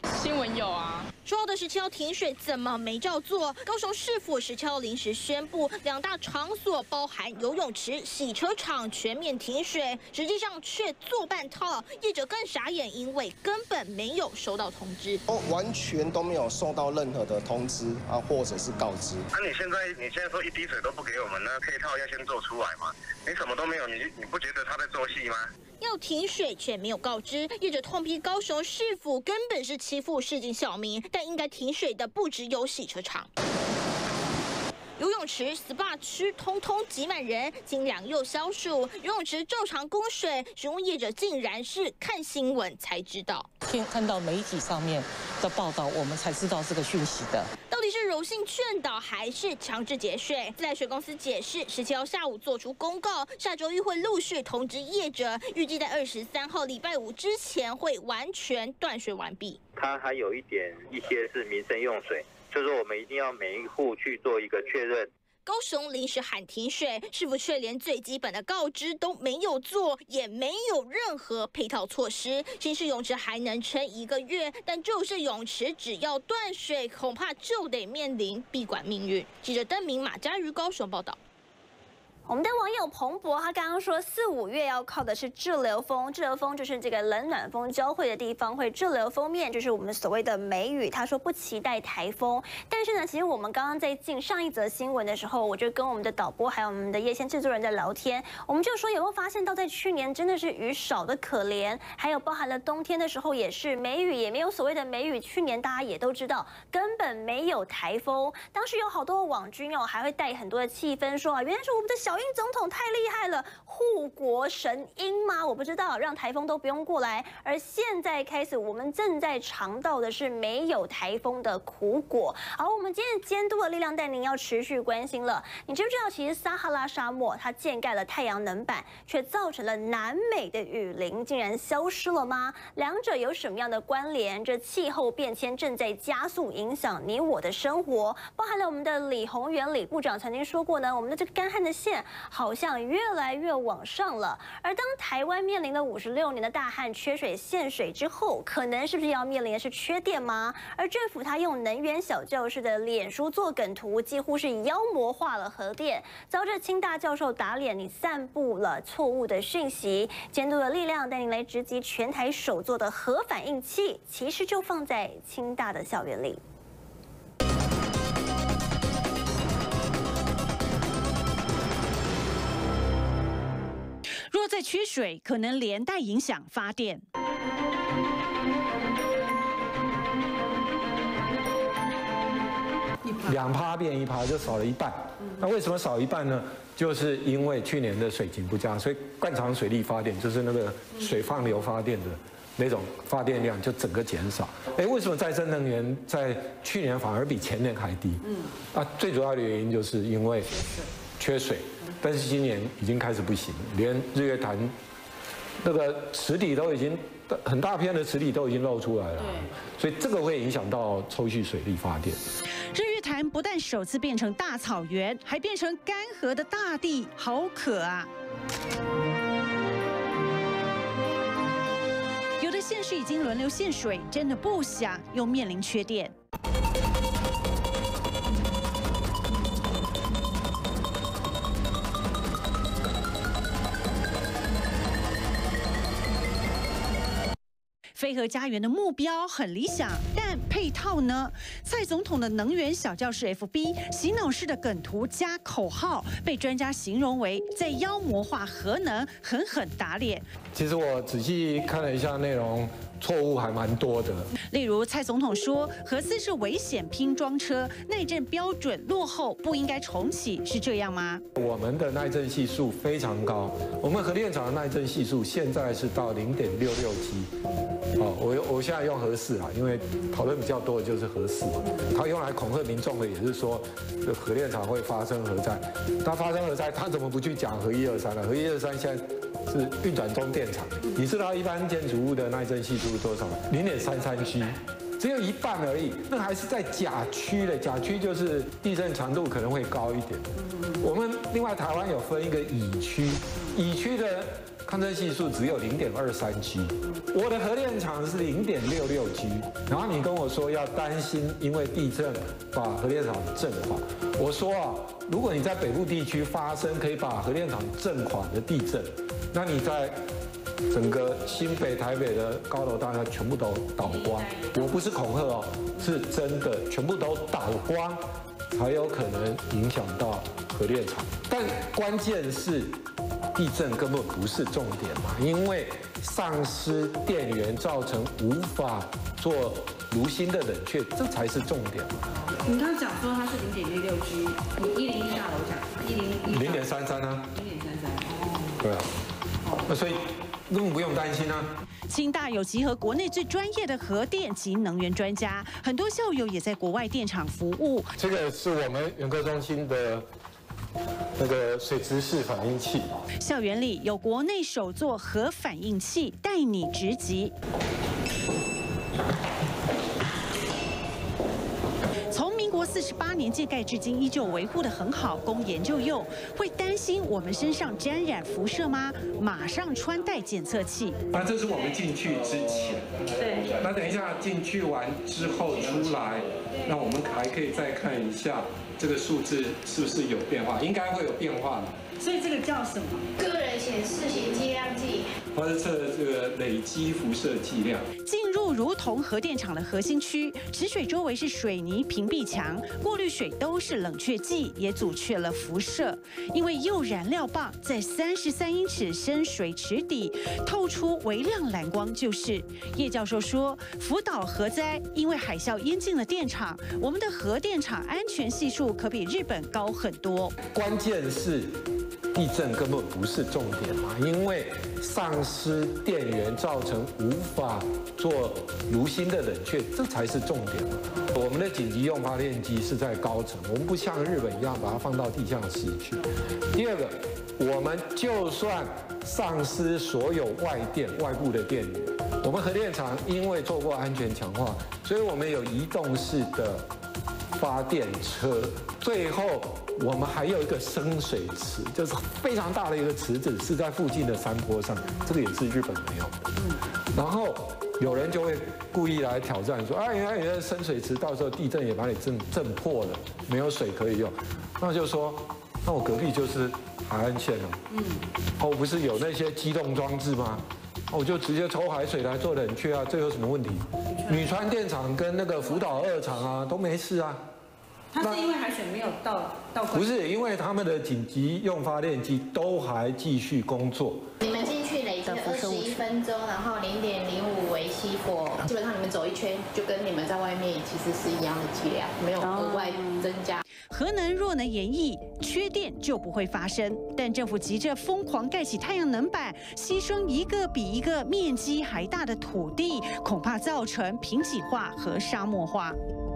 新闻有啊。 说到的十七号停水怎么没照做？高雄市府十七号临时宣布，两大场所包含游泳池、洗车场全面停水，实际上却做半套，业者更傻眼，因为根本没有收到通知， 哦，完全都没有收到任何的通知啊，或者是告知。 那、啊、你现在你现在说一滴水都不给我们，那配套要先做出来嘛？你什么都没有，你你不觉得他在做戏吗？ 要停水却没有告知，业者痛批高雄市府根本是欺负市井小民。但应该停水的不只有洗车场。 游泳池、S P A 区通通挤满人，清凉又消暑。游泳池照常供水，询问业者竟然是看新闻才知道。 听看到媒体上面的报道，我们才知道这个讯息的。 到底是柔性劝导还是强制节水？自来水公司解释，十七号下午做出公告，下周一会陆续通知业者，预计在二十三号礼拜五之前会完全断水完毕。 它还有一点一些是民生用水。 就是我们一定要每一户去做一个确认。 高雄临时喊停水，市府却连最基本的告知都没有做，也没有任何配套措施。新式泳池还能撑一个月，但旧式泳池只要断水，恐怕就得面临闭馆命运。记者登明马嘉瑜高雄报道。 我们的网友彭博，他刚刚说四五月要靠的是滞留风，滞留风就是这个冷暖风交汇的地方会滞留锋面，就是我们所谓的梅雨。他说不期待台风，但是呢，其实我们刚刚在进上一则新闻的时候，我就跟我们的导播还有我们的夜线制作人在聊天，我们就说有没有发现到在去年真的是雨少的可怜，还有包含了冬天的时候也是梅雨，也没有所谓的梅雨。去年大家也都知道根本没有台风，当时有好多网军哦，还会带很多的气氛说啊，原来是我们的小英总统太厉害了，护国神鹰吗？我不知道，让台风都不用过来。而现在开始，我们正在尝到的是没有台风的苦果。好，我们今天监督的力量带您要持续关心了。你知不知道，其实撒哈拉沙漠它建盖了太阳能板，却造成了南美的雨林竟然消失了吗？两者有什么样的关联？这气候变迁正在加速影响你我的生活，包含了我们的李鸿源李部长曾经说过呢，我们的这个干旱的线好像越来越往上了。而当台湾面临了五十六年的大旱、缺水、限水之后，可能是不是要面临的是缺电吗？而政府它用能源小教室的脸书做梗图，几乎是妖魔化了核电，遭这清大教授打脸，你散布了错误的讯息。监督的力量带您来直击全台首座的核反应器，其实就放在清大的校园里。 若再缺水，可能连带影响发电。 两趴变一趴，就少了一半。那为什么少一半呢？就是因为去年的水情不佳，所以灌场水力发电，就是那个水放流发电的那种发电量就整个减少。哎，为什么再生能源在去年反而比前年还低？嗯，啊，最主要的原因就是因为缺水。但是今年已经开始不行，连日月潭那个池底都已经很大片的池底都已经露出来了，所以这个会影响到抽蓄水力发电。 日月潭不但首次变成大草原，还变成干涸的大地，好渴啊！有的县市已经轮流限水，真的不想又面临缺电。飞核家园的目标很理想，但配套呢？蔡总统的能源小教室 F B 洗脑式的梗图加口号，被专家形容为在妖魔化核能，狠狠打脸。 其实我仔细看了一下内容，错误还蛮多的。 例如，蔡总统说核四是危险拼装车，耐震标准落后，不应该重启，是这样吗？ 我们的耐震系数非常高，我们核电厂的耐震系数现在是到零点六六七。哦，我我现在用核四啊，因为讨论比较多的就是核四嘛。它用来恐吓民众的也是说，核电厂会发生核灾。它发生核灾，它怎么不去讲核一二三呢？核一二三现在是运转中电厂。你知道一般建筑物的耐震系数是多少？零点三三 G， 只有一半而已，那还是在甲区的，甲区就是地震强度可能会高一点。我们另外台湾有分一个乙区，乙区的抗震系数只有零点二三 G， 我的核电厂是零点六六 G， 然后你跟我说要担心因为地震把核电厂震垮，我说啊，如果你在北部地区发生可以把核电厂震垮的地震，那你在整个新北、台北的高楼大厦全部都倒光，我不是恐吓哦，是真的全部都倒光，才有可能影响到核电厂。但关键是地震根本不是重点嘛，因为丧失电源造成无法做炉芯的冷却，这才是重点嘛。 你刚刚讲说它是零点六六 G， 你一零一大楼讲一零一零点三三啊， 零点三三， 对啊，那所以根本不用担心啊。 清大有集合国内最专业的核电及能源专家，很多校友也在国外电厂服务。 这个是我们研科中心的那个水质式反应器。 校园里有国内首座核反应器，带你直击。从民国四十八年建盖至今，依旧维护得很好，供研究用。会担心我们身上沾染辐射吗？马上穿戴检测器。 那这是我们进去之前， 对。 那等一下进去完之后出来，那我们还可以再看一下这个数字是不是有变化，应该会有变化的。 所以这个叫什么？ 个人显示型计量计。 它是测这个累积辐射剂量。 进入如同核电厂的核心区，池水周围是水泥屏蔽墙，过滤水都是冷却剂，也阻却了辐射。因为铀燃料棒在三十三英尺深水池底透出微亮蓝光，就是叶教授说，福岛核灾因为海啸淹进了电厂，我们的核电厂安全系数可比日本高很多。 关键是地震根本不是重点嘛，因为丧失电源造成无法做炉芯的冷却，这才是重点嘛。我们的紧急用发电机是在高层，我们不像日本一样把它放到地下室去。第二个，我们就算丧失所有外电、外部的电源，我们核电厂因为做过安全强化，所以我们有移动式的发电车，最后我们还有一个深水池，就是非常大的一个池子，是在附近的山坡上，这个也是日本没有的。然后有人就会故意来挑战说，哎，原来你的深水池到时候地震也把你震震破了，没有水可以用，那就说，那我隔壁就是海岸线了，嗯，哦，我不是有那些机动装置吗？我就直接抽海水来做冷却啊，这有什么问题？女川电厂跟那个福岛二厂啊都没事啊。 它是因为海水没有到到。 不是，因为他们的紧急用发电机都还继续工作。 你们进去累积二十一分钟，然后零点零五微西弗，基本上你们走一圈就跟你们在外面其实是一样的剂量，没有额外增加。 核能若能延役，缺电就不会发生。但政府急着疯狂盖起太阳能板，牺牲一个比一个面积还大的土地，恐怕造成贫瘠化和沙漠化。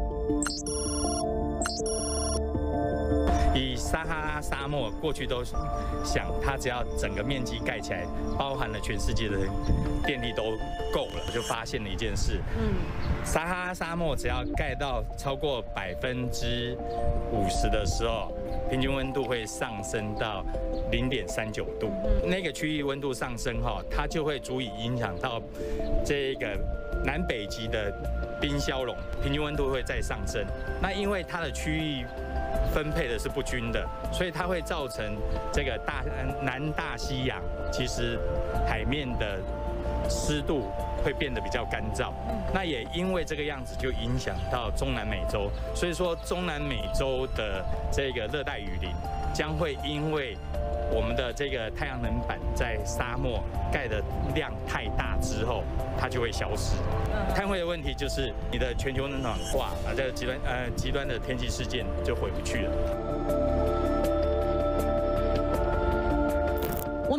以撒哈拉沙漠过去都想，它只要整个面积盖起来，包含了全世界的电力都够了，就发现了一件事。嗯，撒哈拉沙漠只要盖到超过百分之五十的时候，平均温度会上升到零点三九度。那个区域温度上升哈，它就会足以影响到这个南北极的冰消融，平均温度会再上升。那因为它的区域分配的是不均的，所以它会造成这个大南大西洋其实海面的湿度会变得比较干燥。那也因为这个样子，就影响到中南美洲，所以说中南美洲的这个热带雨林将会因为我们的这个太阳能板在沙漠盖的量太大之后，它就会消失。碳汇的问题就是你的全球暖化啊，这个极端呃极端的天气事件就回不去了。 我们发现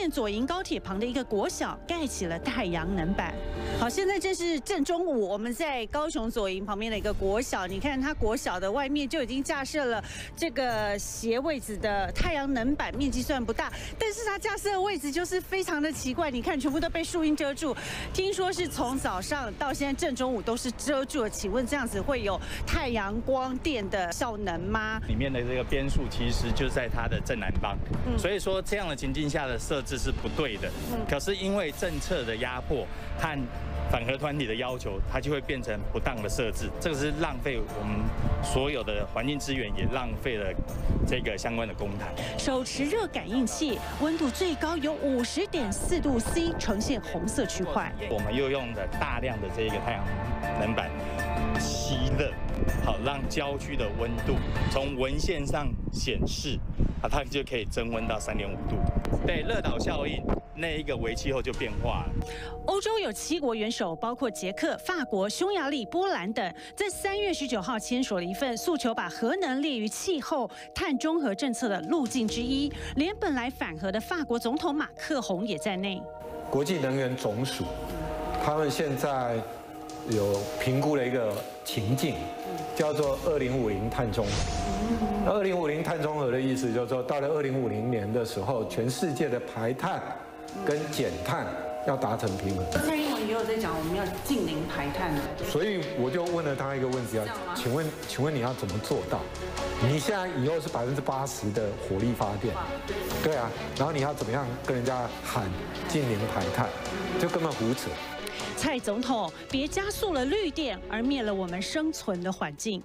面左营高铁旁的一个国小盖起了太阳能板。好，现在正是正中午，我们在高雄左营旁边的一个国小，你看它国小的外面就已经架设了这个斜位置的太阳能板，面积虽然不大，但是它架设的位置就是非常的奇怪，你看全部都被树荫遮住。听说是从早上到现在正中午都是遮住的，请问这样子会有太阳光电的效能吗？ 里面的这个边数其实就在它的正南方，嗯、所以说这样的情境下的设置是不对的。嗯、可是因为政策的压迫和反核团体的要求，它就会变成不当的设置，这个是浪费我们所有的环境资源，也浪费了这个相关的公帑。 手持热感应器，温度最高有五十点四度 C， 呈现红色区块。 我们又用了大量的这个太阳能板吸热，好让郊区的温度从文献上显示，啊，它就可以增温到三点五度。对，热岛效应。那一个微气候就变化了。 欧洲有七国元首，包括捷克、法国、匈牙利、波兰等，在三月十九号签署了一份诉求把核能列于气候碳中和政策的路径之一，连本来反核的法国总统马克宏也在内。 国际能源总署，他们现在有评估了一个情境，叫做二零五零碳中和。二零五零碳中和的意思就是说，到了二零五零年的时候，全世界的排碳跟减碳要达成平衡。 蔡英文也有在讲，我们要净零排碳的。 所以我就问了他一个问题啊，请问，请问你要怎么做到？你现在以后是百分之八十的火力发电，对啊，然后你要怎么样跟人家喊净零排碳，就根本胡扯。 蔡总统别加速了绿电，而灭了我们生存的环境。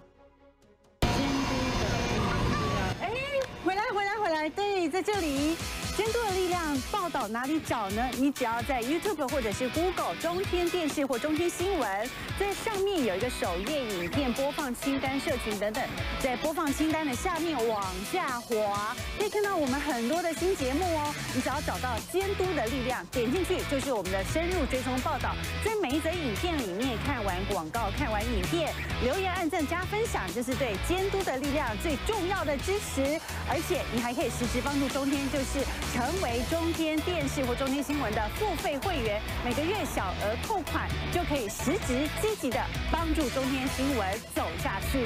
哎，回来，回来，回来，对，在这里。监督的力量报道哪里找呢？你只要在 YouTube 或者是 Google 中天电视或中天新闻，在上面有一个首页影片播放清单、社群等等，在播放清单的下面往下滑，可以看到我们很多的新节目哦。你只要找到监督的力量，点进去就是我们的深入追踪报道。在每一则影片里面看完广告、看完影片，留言、按赞、加分享，这是对监督的力量最重要的支持。而且你还可以实时帮助中天，就是成为中天电视或中天新闻的付费会员，每个月小额扣款就可以实质积极的帮助中天新闻走下去。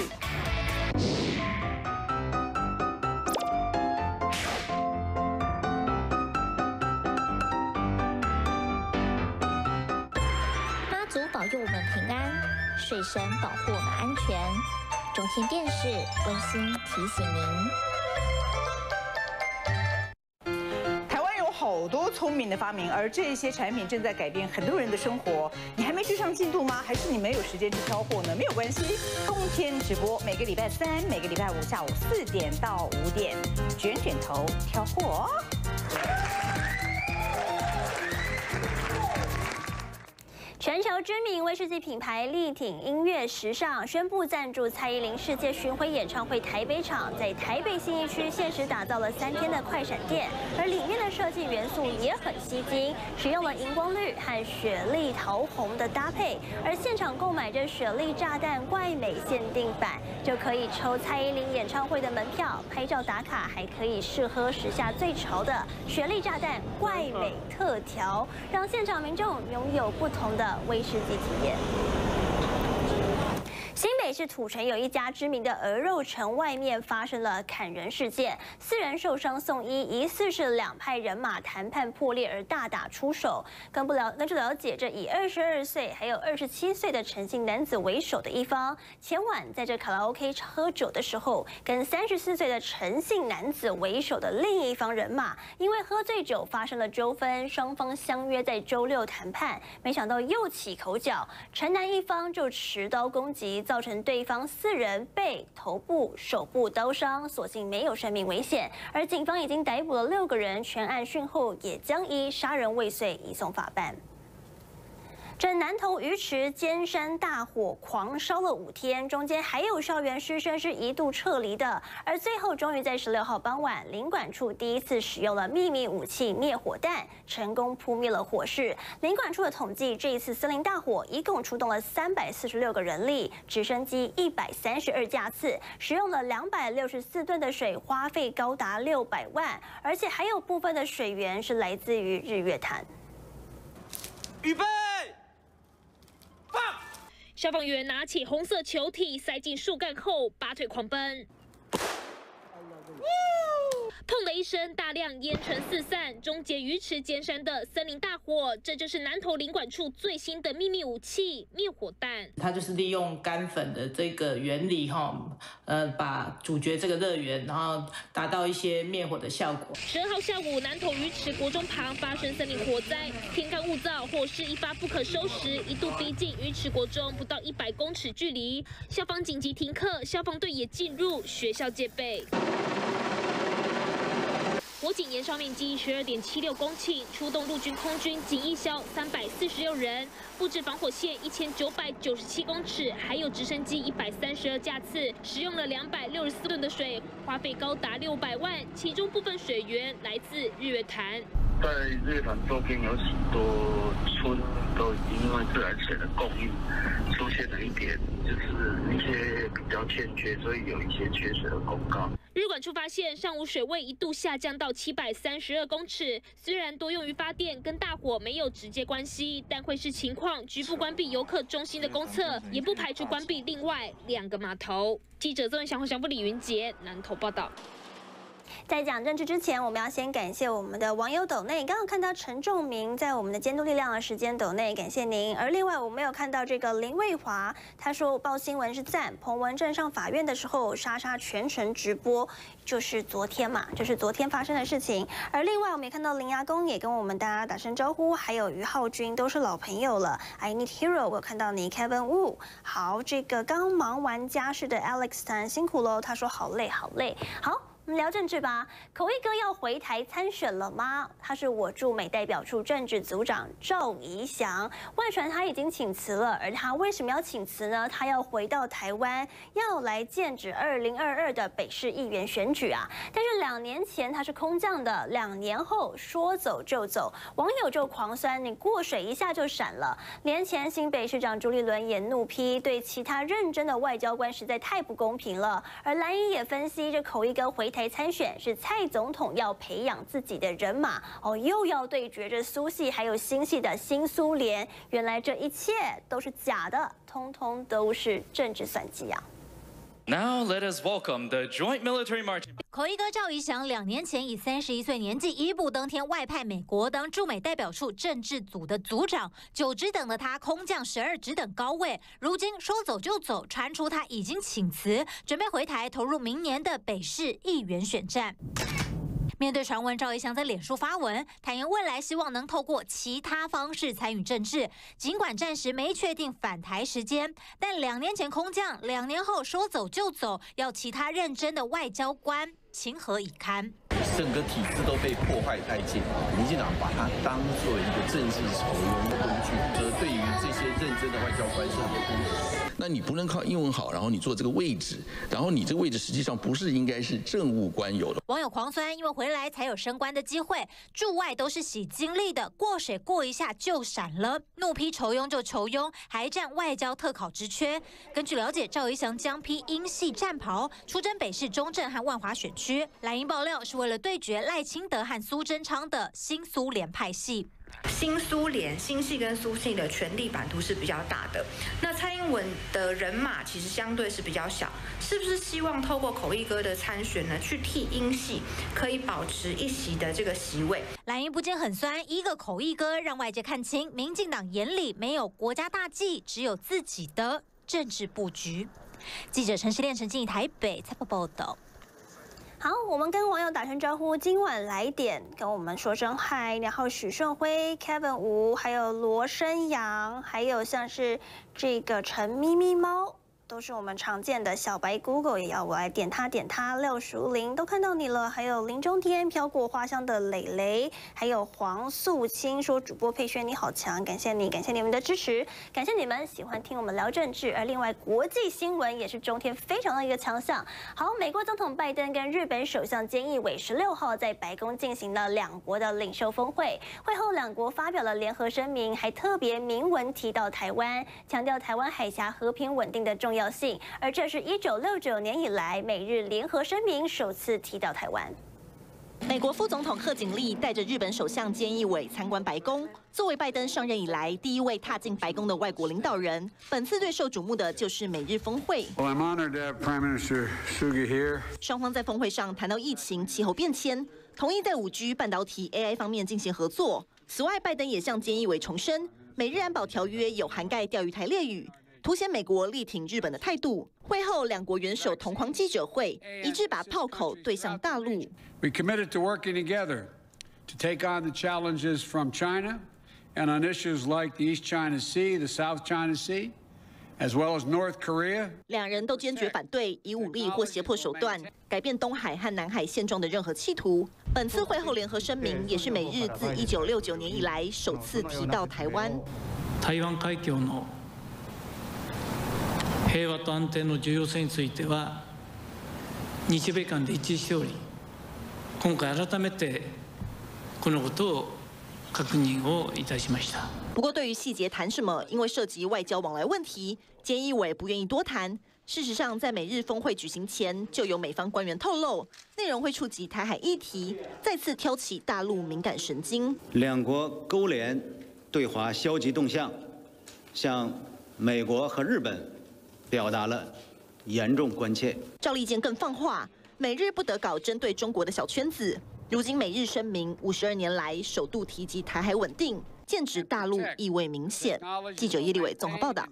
妈祖保佑我们平安，水神保护我们安全。中天电视温馨提醒您。 好多聪明的发明，而这些产品正在改变很多人的生活。你还没追上进度吗？还是你没有时间去挑货呢？没有关系，中天直播每个礼拜三、每个礼拜五下午四点到五点，卷卷头挑货。 全球知名威士忌品牌力挺音乐时尚宣布赞助蔡依林世界巡回演唱会台北场，在台北信义区限时打造了三天的快闪店，而里面的设计元素也很吸睛，使用了荧光绿和雪莉桃红的搭配，而现场购买这雪莉炸弹怪美限定版，就可以抽蔡依林演唱会的门票，拍照打卡，还可以试喝时下最潮的雪莉炸弹怪美特调，让现场民众拥有不同的威士忌体验。新北市土城有一家知名的鹅肉城外面发生了砍人事件，四人受伤送医，疑似是两派人马谈判破裂而大打出手。根不了根据了解，这以二十二岁还有二十七岁的陈姓男子为首的一方，前晚在这卡拉 OK 喝酒的时候，跟三十四岁的陈姓男子为首的另一方人马，因为喝醉酒发生了纠纷，双方相约在周六谈判，没想到又起口角，陈男一方就持刀攻击，造成对方四人背、头部、手部刀伤，所幸没有生命危险。而警方已经逮捕了六个人，全案讯后也将依杀人未遂移送法办。 这南投鱼池尖山大火狂烧了五天，中间还有校园师生是一度撤离的，而最后终于在十六号傍晚，领管处第一次使用了秘密武器灭火弹，成功扑灭了火势。领管处的统计，这一次森林大火一共出动了三百四十六个人力，直升机一百三十二架次，使用了两百六十四吨的水，花费高达六百万，而且还有部分的水源是来自于日月潭。 预备。 消防员拿起红色球体塞进树干后，拔腿狂奔。砰的一声，大量烟尘四散，终结鱼池尖山的森林大火。这就是南投领管处最新的秘密武器——灭火弹。 它就是利用干粉的这个原理，哈，呃，把阻绝这个热源，然后达到一些灭火的效果。 十二号下午，南投鱼池国中旁发生森林火灾，天干物燥，火势一发不可收拾，一度逼近鱼池国中不到一百公尺距离。消防紧急停课，消防队也进入学校戒备。 火警燃烧面积十二点七六公顷，出动陆军、空军、警一消三百四十六人，布置防火线一千九百九十七公尺，还有直升机一百三十二架次，使用了两百六十四吨的水，花费高达六百万，其中部分水源来自日月潭。 在日月潭周边有许多村都已经因为自来水的供应出现了一点，就是一些比较欠缺，所以有一些缺水的公告。 日管处发现，上午水位一度下降到七百三十二公尺。虽然多用于发电，跟大火没有直接关系，但会视情况局部关闭游客中心的公厕，也不排除关闭另外两个码头。记者曾文祥、黄祥富、李云杰南投报道。 在讲政治之前，我们要先感谢我们的网友斗内。刚刚看到陈仲明在我们的监督力量的时间斗内，感谢您。而另外我们有看到这个林卫华，他说报新闻是赞，彭文正上法院的时候，莎莎全程直播，就是昨天嘛，就是昨天发生的事情。而另外我们也看到林牙公也跟我们大家打声招呼，还有于浩君都是老朋友了。I need hero， 我有看到你 Kevin Wu， 好，这个刚忙完家事的 Alex Tan 辛苦喽，他说好累好累，好。 我们聊政治吧，口译哥要回台参选了吗？他是我驻美代表处政治组长赵怡翔，外传他已经请辞了，而他为什么要请辞呢？他要回到台湾，要来剑指二零二二的北市议员选举啊。但是两年前他是空降的，两年后说走就走，网友就狂酸，你过水一下就闪了。年前新北市长朱立伦也怒批，对其他认真的外交官实在太不公平了。而蓝营也分析，这口译哥回台参选是蔡总统要培养自己的人马哦，又要对决着苏系还有新系的新苏联。原来这一切都是假的，通通都是政治算计啊！ Now let us welcome the Joint Military March. 口译哥赵怡翔两年前以三十一岁年纪一步登天，外派美国当驻美代表处政治组的组长，九职等的他空降十二职等高位，如今说走就走，传出他已经请辞，准备回台投入明年的北市议员选战。 面对传闻，赵怡翔在脸书发文，坦言未来希望能透过其他方式参与政治。尽管暂时没确定返台时间，但两年前空降，两年后说走就走，要其他认真的外交官情何以堪？ 整个体制都被破坏殆尽，民进党把它当作一个政治酬庸的工具，而对于这些认真的外交官是很不公平。 那你不能靠英文好，然后你做这个位置，然后你这个位置实际上不是应该是政务官有的。 网友狂酸，因为回来才有升官的机会，驻外都是洗经历的，过水过一下就闪了，怒批酬庸就酬庸，还占外交特考职缺。根据了解，赵怡翔将披英系战袍，出征北市中正和万华选区。蓝营爆料是为了对决赖清德和苏贞昌的新苏联派系。 新苏联、新系跟苏系的权力版图是比较大的，那蔡英文的人马其实相对是比较小，是不是希望透过口译哥的参选呢，去替英系可以保持一席的这个席位？ 蓝营不禁很酸，一个口译哥让外界看清，民进党眼里没有国家大计，只有自己的政治布局。记者陈时炼、陈静怡台北采访报道。 好，我们跟网友打声招呼，今晚来点跟我们说声嗨，然后许顺辉、Kevin 吴，还有罗生阳，还有像是这个陈咪咪猫。 都是我们常见的小白 Google， 也要我来点它点它。廖淑玲都看到你了，还有林中天飘过花香的蕾蕾，还有黄素清说主播佩轩你好强，感谢你，感谢你们的支持，感谢你们喜欢听我们聊政治。而另外国际新闻也是中天非常的一个强项。好，美国总统拜登跟日本首相菅义伟十六号在白宫进行了两国的领袖峰会，会后两国发表了联合声明，还特别明文提到台湾，强调台湾海峡和平稳定的重要性。而这是一九六九年以来美日联合声明首次提到台湾。 美国副总统贺锦丽带着日本首相菅义伟参观白宫，作为拜登上任以来第一位踏进白宫的外国领导人。本次最受瞩目的就是美日峰会。 Well, I'm honored to have Prime Minister Suga here. 双方在峰会上谈到疫情、气候变迁，同意在 五 G、半导体、A I 方面进行合作。此外，拜登也向菅义伟重申，美日安保条约有涵盖钓鱼台列屿，凸显美国力挺日本的态度。会后，两国元首同框记者会，一致把炮口对向大陆。 We committed to working together to take on the challenges from China and on issues like the East China Sea, the South China Sea, as well as North Korea. 两人都坚决反对以武力或胁迫手段改变东海和南海现状的任何企图。本次会后联合声明也是美日自一九六九年以来首次提到台湾。 台湾海峡の平和と安定の重要性については日米間で一致しており、今回改めてこのことを確認をいたしました。 不过，对于细节谈什么，因为涉及外交往来问题，菅义伟不愿意多谈。事实上，在美日峰会举行前，就有美方官员透露，内容会触及台海议题，再次挑起大陆敏感神经。 两国勾连对华消极动向，向美国和日本表达了严重关切。 赵立坚更放话，美日不得搞针对中国的小圈子。如今美日声明五十二年来首度提及台海稳定，剑指大陆意味明显。记者叶立伟综合报道。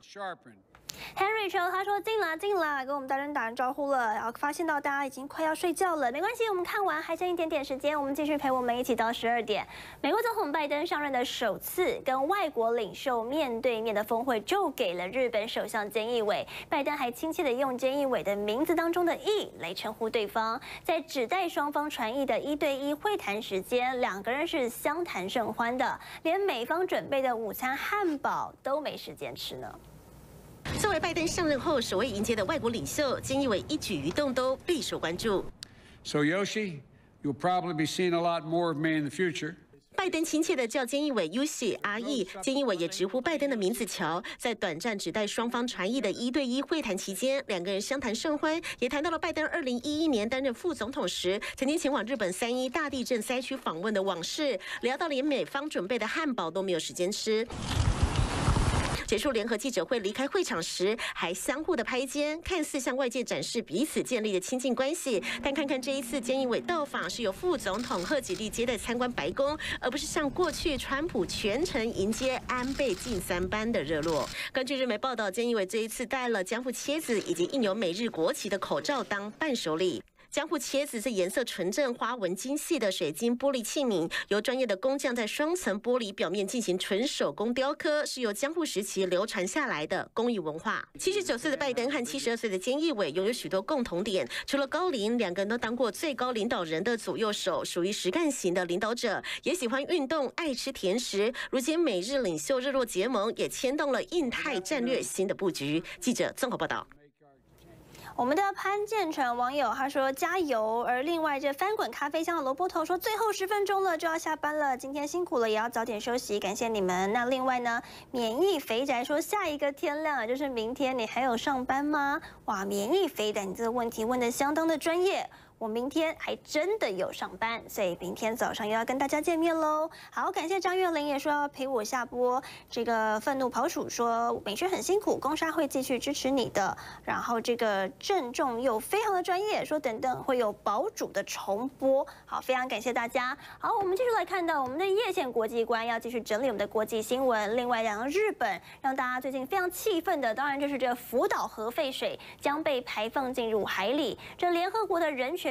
Henry 说：“他说进啦进啦，跟我们大人打声招呼了。然后发现到大家已经快要睡觉了，没关系，我们看完还剩一点点时间，我们继续陪我们一起到十二点。美国总统拜登上任的首次跟外国领袖面对面的峰会，就给了日本首相菅义伟。拜登还亲切的用菅义伟的名字当中的义来称呼对方。在只待双方传译的一对一会谈时间，两个人是相谈甚欢的，连美方准备的午餐汉堡都没时间吃呢。” 作为拜登上任后首位迎接的外国领袖，菅义伟一举一动都备受关注。 So Yoshi, you'll probably be seeing a lot more of me in the future. 拜登亲切的叫菅义伟 Yoshi 阿义，菅义伟也直呼拜登的名字乔。在短暂只待双方传译的一对一会谈期间，两个人相谈甚欢，也谈到了拜登二零一一年担任副总统时，曾经前往日本三一大地震灾区访问的往事，聊到连美方准备的汉堡都没有时间吃。结束联合记者会，离开会场时还相互的拍肩，看似向外界展示彼此建立的亲近关系。但看看这一次菅义伟到访，是由副总统贺锦丽接待参观白宫，而不是像过去川普全程迎接安倍晋三般的热络。根据日媒报道，菅义伟这一次带了江户切子以及印有美日国旗的口罩当伴手礼。江户切子是颜色纯正、花纹精细的水晶玻璃器皿，由专业的工匠在双层玻璃表面进行纯手工雕刻，是由江户时期流传下来的工艺文化。七十九岁的拜登和七十二岁的菅义伟拥有许多共同点，除了高龄，两个人都当过最高领导人的左右手，属于实干型的领导者，也喜欢运动，爱吃甜食。如今美日领袖日落结盟，也牵动了印太战略新的布局。记者综合报道。 我们的潘建成网友他说加油，而另外这翻滚咖啡香的萝卜头说最后十分钟了就要下班了，今天辛苦了，也要早点休息，感谢你们。那另外呢，免疫肥宅说下一个天亮就是明天，你还有上班吗？哇，免疫肥宅，你这个问题问得相当的专业。我明天还真的有上班，所以明天早上又要跟大家见面喽。好，感谢张月玲也说要陪我下播。这个愤怒跑鼠说美轩很辛苦，公沙会继续支持你的。然后这个郑重又非常的专业，说等等会有堡主的重播。好，非常感谢大家。好，我们继续来看到我们的叶县国际观要继续整理我们的国际新闻。另外，让日本让大家最近非常气愤的，当然就是这个福岛核废水将被排放进入海里。这联合国的人权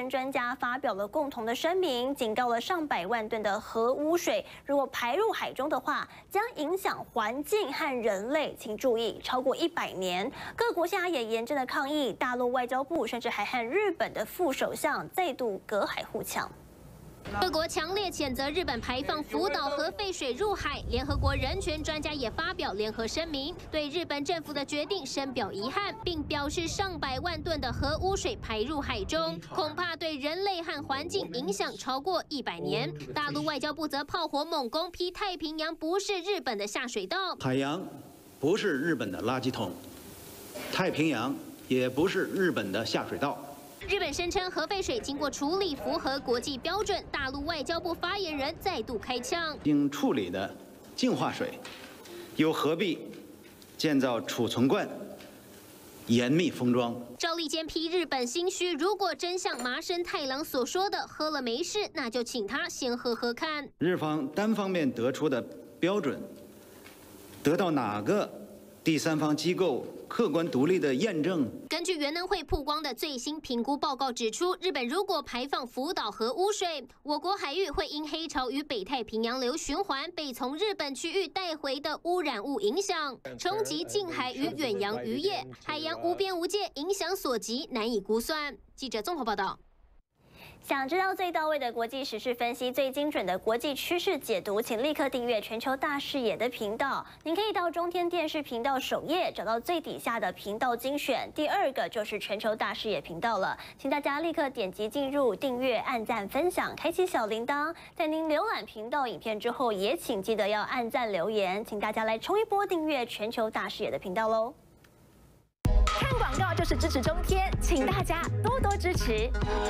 权专家发表了共同的声明，警告了上百万吨的核污水，如果排入海中的话，将影响环境和人类。请注意，超过一百年，各国现在也严正的抗议。大陆外交部甚至还和日本的副首相再度隔海互呛。 各国强烈谴责日本排放福岛核废水入海，联合国人权专家也发表联合声明，对日本政府的决定深表遗憾，并表示上百万吨的核污水排入海中，恐怕对人类和环境影响超过一百年。大陆外交部则炮火猛攻，批太平洋不是日本的下水道， 海洋不是日本的垃圾桶，太平洋也不是日本的下水道。 日本声称核废水经过处理符合国际标准，大陆外交部发言人再度开枪。 经处理的净化水，又何必建造储存罐、严密封装？ 赵立坚批日本心虚，如果真像麻生太郎所说的喝了没事，那就请他先喝喝看。 日方单方面得出的标准，得到哪个第三方机构 客观独立的验证。 根据原能会曝光的最新评估报告指出，日本如果排放福岛核污水，我国海域会因黑潮与北太平洋流循环被从日本区域带回的污染物影响，冲击近海与远洋渔业，海洋无边无界，影响所及难以估算。记者综合报道。 想知道最到位的国际时事分析、最精准的国际趋势解读，请立刻订阅全球大视野的频道。您可以到中天电视频道首页找到最底下的频道精选，第二个就是全球大视野频道了。请大家立刻点击进入、订阅、按赞、分享、开启小铃铛。在您浏览频道影片之后，也请记得要按赞留言。请大家来冲一波订阅全球大视野的频道喽！ 看广告就是支持中天，请大家多多支持。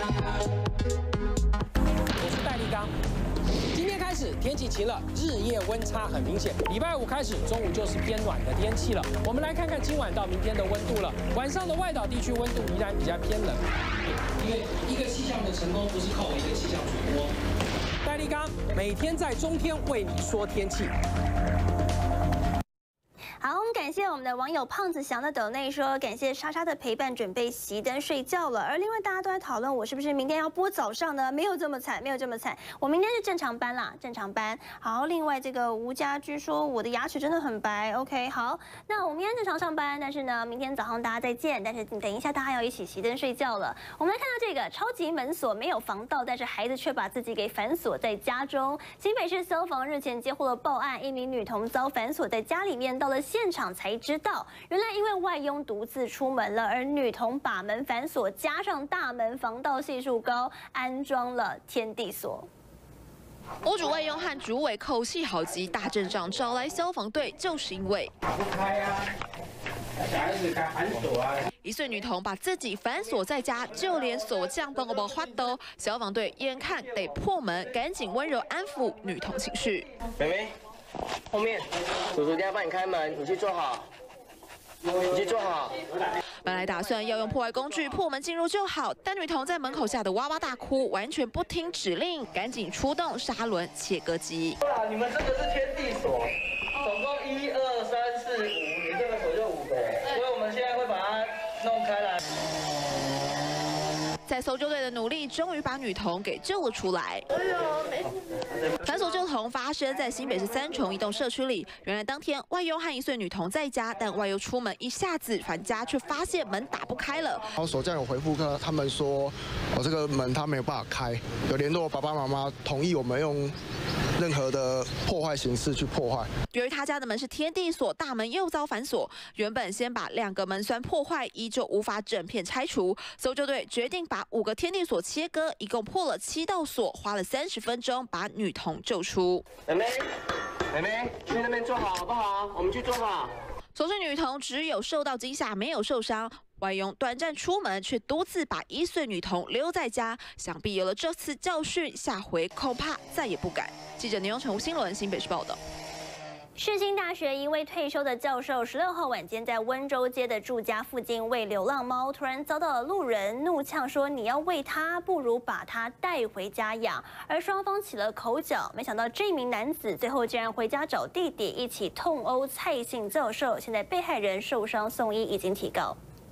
我是戴立刚。今天开始天气晴了，日夜温差很明显。礼拜五开始中午就是偏暖的天气了。我们来看看今晚到明天的温度了。晚上的外岛地区温度依然比较偏冷，因为一个气象的成功不是靠我一个气象主播。戴立刚每天在中天为你说天气。 好，我们感谢我们的网友胖子祥的抖内说，感谢莎莎的陪伴，准备熄灯睡觉了。而另外大家都在讨论我是不是明天要播早上呢？没有这么惨，没有这么惨，我明天是正常班啦，正常班。好，另外这个吴家居说我的牙齿真的很白 ，OK， 好，那我明天正常上班，但是呢，明天早上大家再见。但是等一下大家要一起熄灯睡觉了。我们来看到这个超级门锁没有防盗，但是孩子却把自己给反锁在家中。新北市消防日前接获了报案，一名女童遭反锁在家里面，到了 现场才知道，原来因为外佣独自出门了，而女童把门反锁，加上大门防盗系数高，安装了天地锁。 屋主外佣和主委口气好急，大阵仗找来消防队，就是因为打不开啊，小孩子敢反锁啊。 一岁女童把自己反锁在家，就连锁匠都没法都，消防队眼看得破门，赶紧温柔安抚女童情绪。 妹妹。 后面，叔叔家帮你开门，你去坐好，你去坐好。 本来打算要用破坏工具破门进入就好，但女童在门口吓得哇哇大哭，完全不听指令，赶紧出动砂轮切割机。 你们这个是天地锁，总共一二三四五，你这个锁就五个，所以我们现在会把它弄开来。 在搜救队的努力，终于把女童给救了出来。哎呦，没事。反锁救童发生在新北市三重一栋社区里。原来当天外佣和一岁女童在家，但外佣出门一下子返家，却发现门打不开了。 然后锁匠有回复客，他们说，哦，这个门他没有办法开，有联络爸爸妈妈同意我们用任何的破坏形式去破坏。 由于他家的门是天地锁，大门又遭反锁，原本先把两个门栓破坏，依旧无法整片拆除。搜救队决定把 五个天地锁切割，一共破了七道锁，花了三十分钟把女童救出。 妹妹，妹妹，去那边坐好好不好？我们去坐好。 所幸女童只有受到惊吓，没有受伤。外佣短暂出门，却多次把一岁女童留在家，想必有了这次教训，下回恐怕再也不敢。记者牛永成、吴新伦，新北市报道。 世新大学一位退休的教授，十六号晚间在温州街的住家附近喂流浪猫，突然遭到了路人怒呛说：“你要喂它，不如把它带回家养。”而双方起了口角，没想到这名男子最后竟然回家找弟弟一起痛殴蔡姓教授。现在被害人受伤送医，已经提告。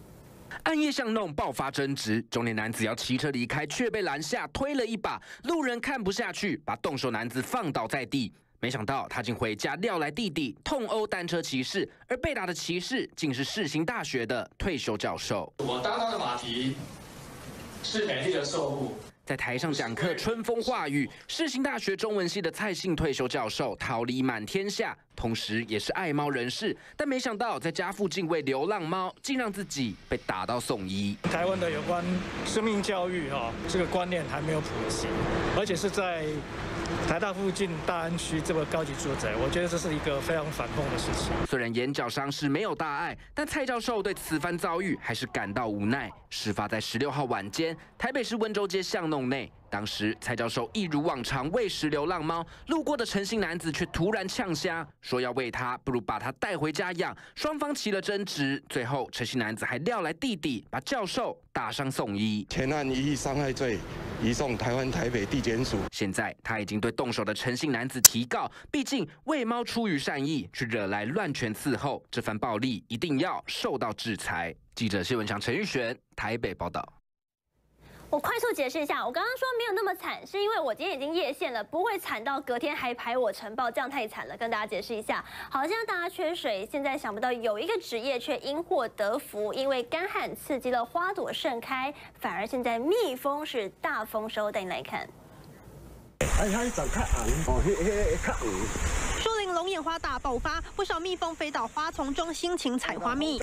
暗夜巷弄爆发争执，中年男子要骑车离开，却被拦下，推了一把。路人看不下去，把动手男子放倒在地。没想到他竟回家撂来弟弟，痛殴单车骑士，而被打的骑士竟是世新大学的退休教授。 我当他的马蹄是美丽的兽物。 在台上讲课，春风化雨。世新大学中文系的蔡姓退休教授桃李满天下，同时也是爱猫人士。但没想到，在家附近喂流浪猫，竟让自己被打到送医。 台湾的有关生命教育哈，这个观念还没有普及，而且是在台大附近大安区这么高级住宅，我觉得这是一个非常反讽的事情。 虽然眼角伤势没有大碍，但蔡教授对此番遭遇还是感到无奈。事发在十六号晚间，台北市温州街巷弄内。当时蔡教授一如往常喂食流浪猫，路过的陈姓男子却突然呛瞎，说要喂它，不如把它带回家养。双方起了争执，最后陈姓男子还撂来弟弟，把教授打伤送医。 前案一伤害罪移送台湾台北地检署。 现在他已经对动手的陈姓男子提告，毕竟喂猫出于善意，却惹来乱拳伺候，这番暴力一定要受到制裁。记者谢文强、陈玉璇台北报道。 我快速解释一下，我刚刚说没有那么惨，是因为我今天已经夜线了，不会惨到隔天还排我晨报，这样太惨了。跟大家解释一下，好像大家缺水，现在想不到有一个职业却因祸得福，因为干旱刺激了花朵盛开，反而现在蜜蜂是大丰收。带你来看。 树林龙眼花大爆发，不少蜜蜂飞到花丛中辛勤采花蜜。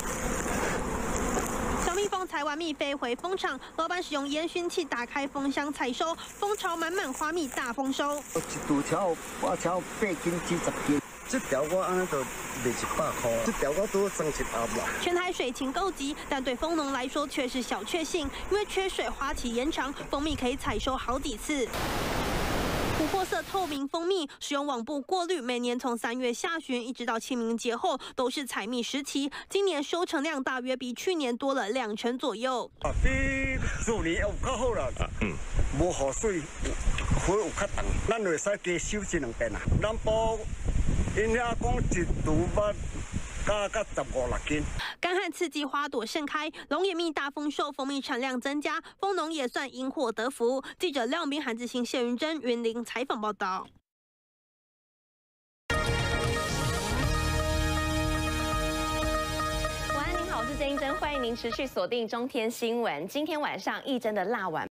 小蜜蜂采完蜜飞回蜂场，老板使用烟熏器打开蜂箱采收，蜂巢满满花蜜大丰收。 一度超我超八斤至十斤，这条我安尼就卖一百块，这条我多省一盒啦。 全台水情够急，但对蜂农来说却是小确幸，因为缺水花期延长，蜂蜜可以采收好几次。 琥珀色透明蜂蜜使用网布过滤，每年从三月下旬一直到清明节后都是采蜜时期。今年收成量大约比去年多了两成左右。 啊，比去年有较好啦。嗯，无雨水，花有较重，咱会使加收一两遍啊。南部因遐讲一度捌。 加加十五六斤。 干旱刺激花朵盛开，龙眼蜜大丰收，蜂蜜产量增加，蜂农也算因祸得福。记者廖明、韩志兴、谢云珍、云林采访报道。 晚安，您好，我是郑一珍，欢迎您持续锁定中天新闻。今天晚上一真的辣晚。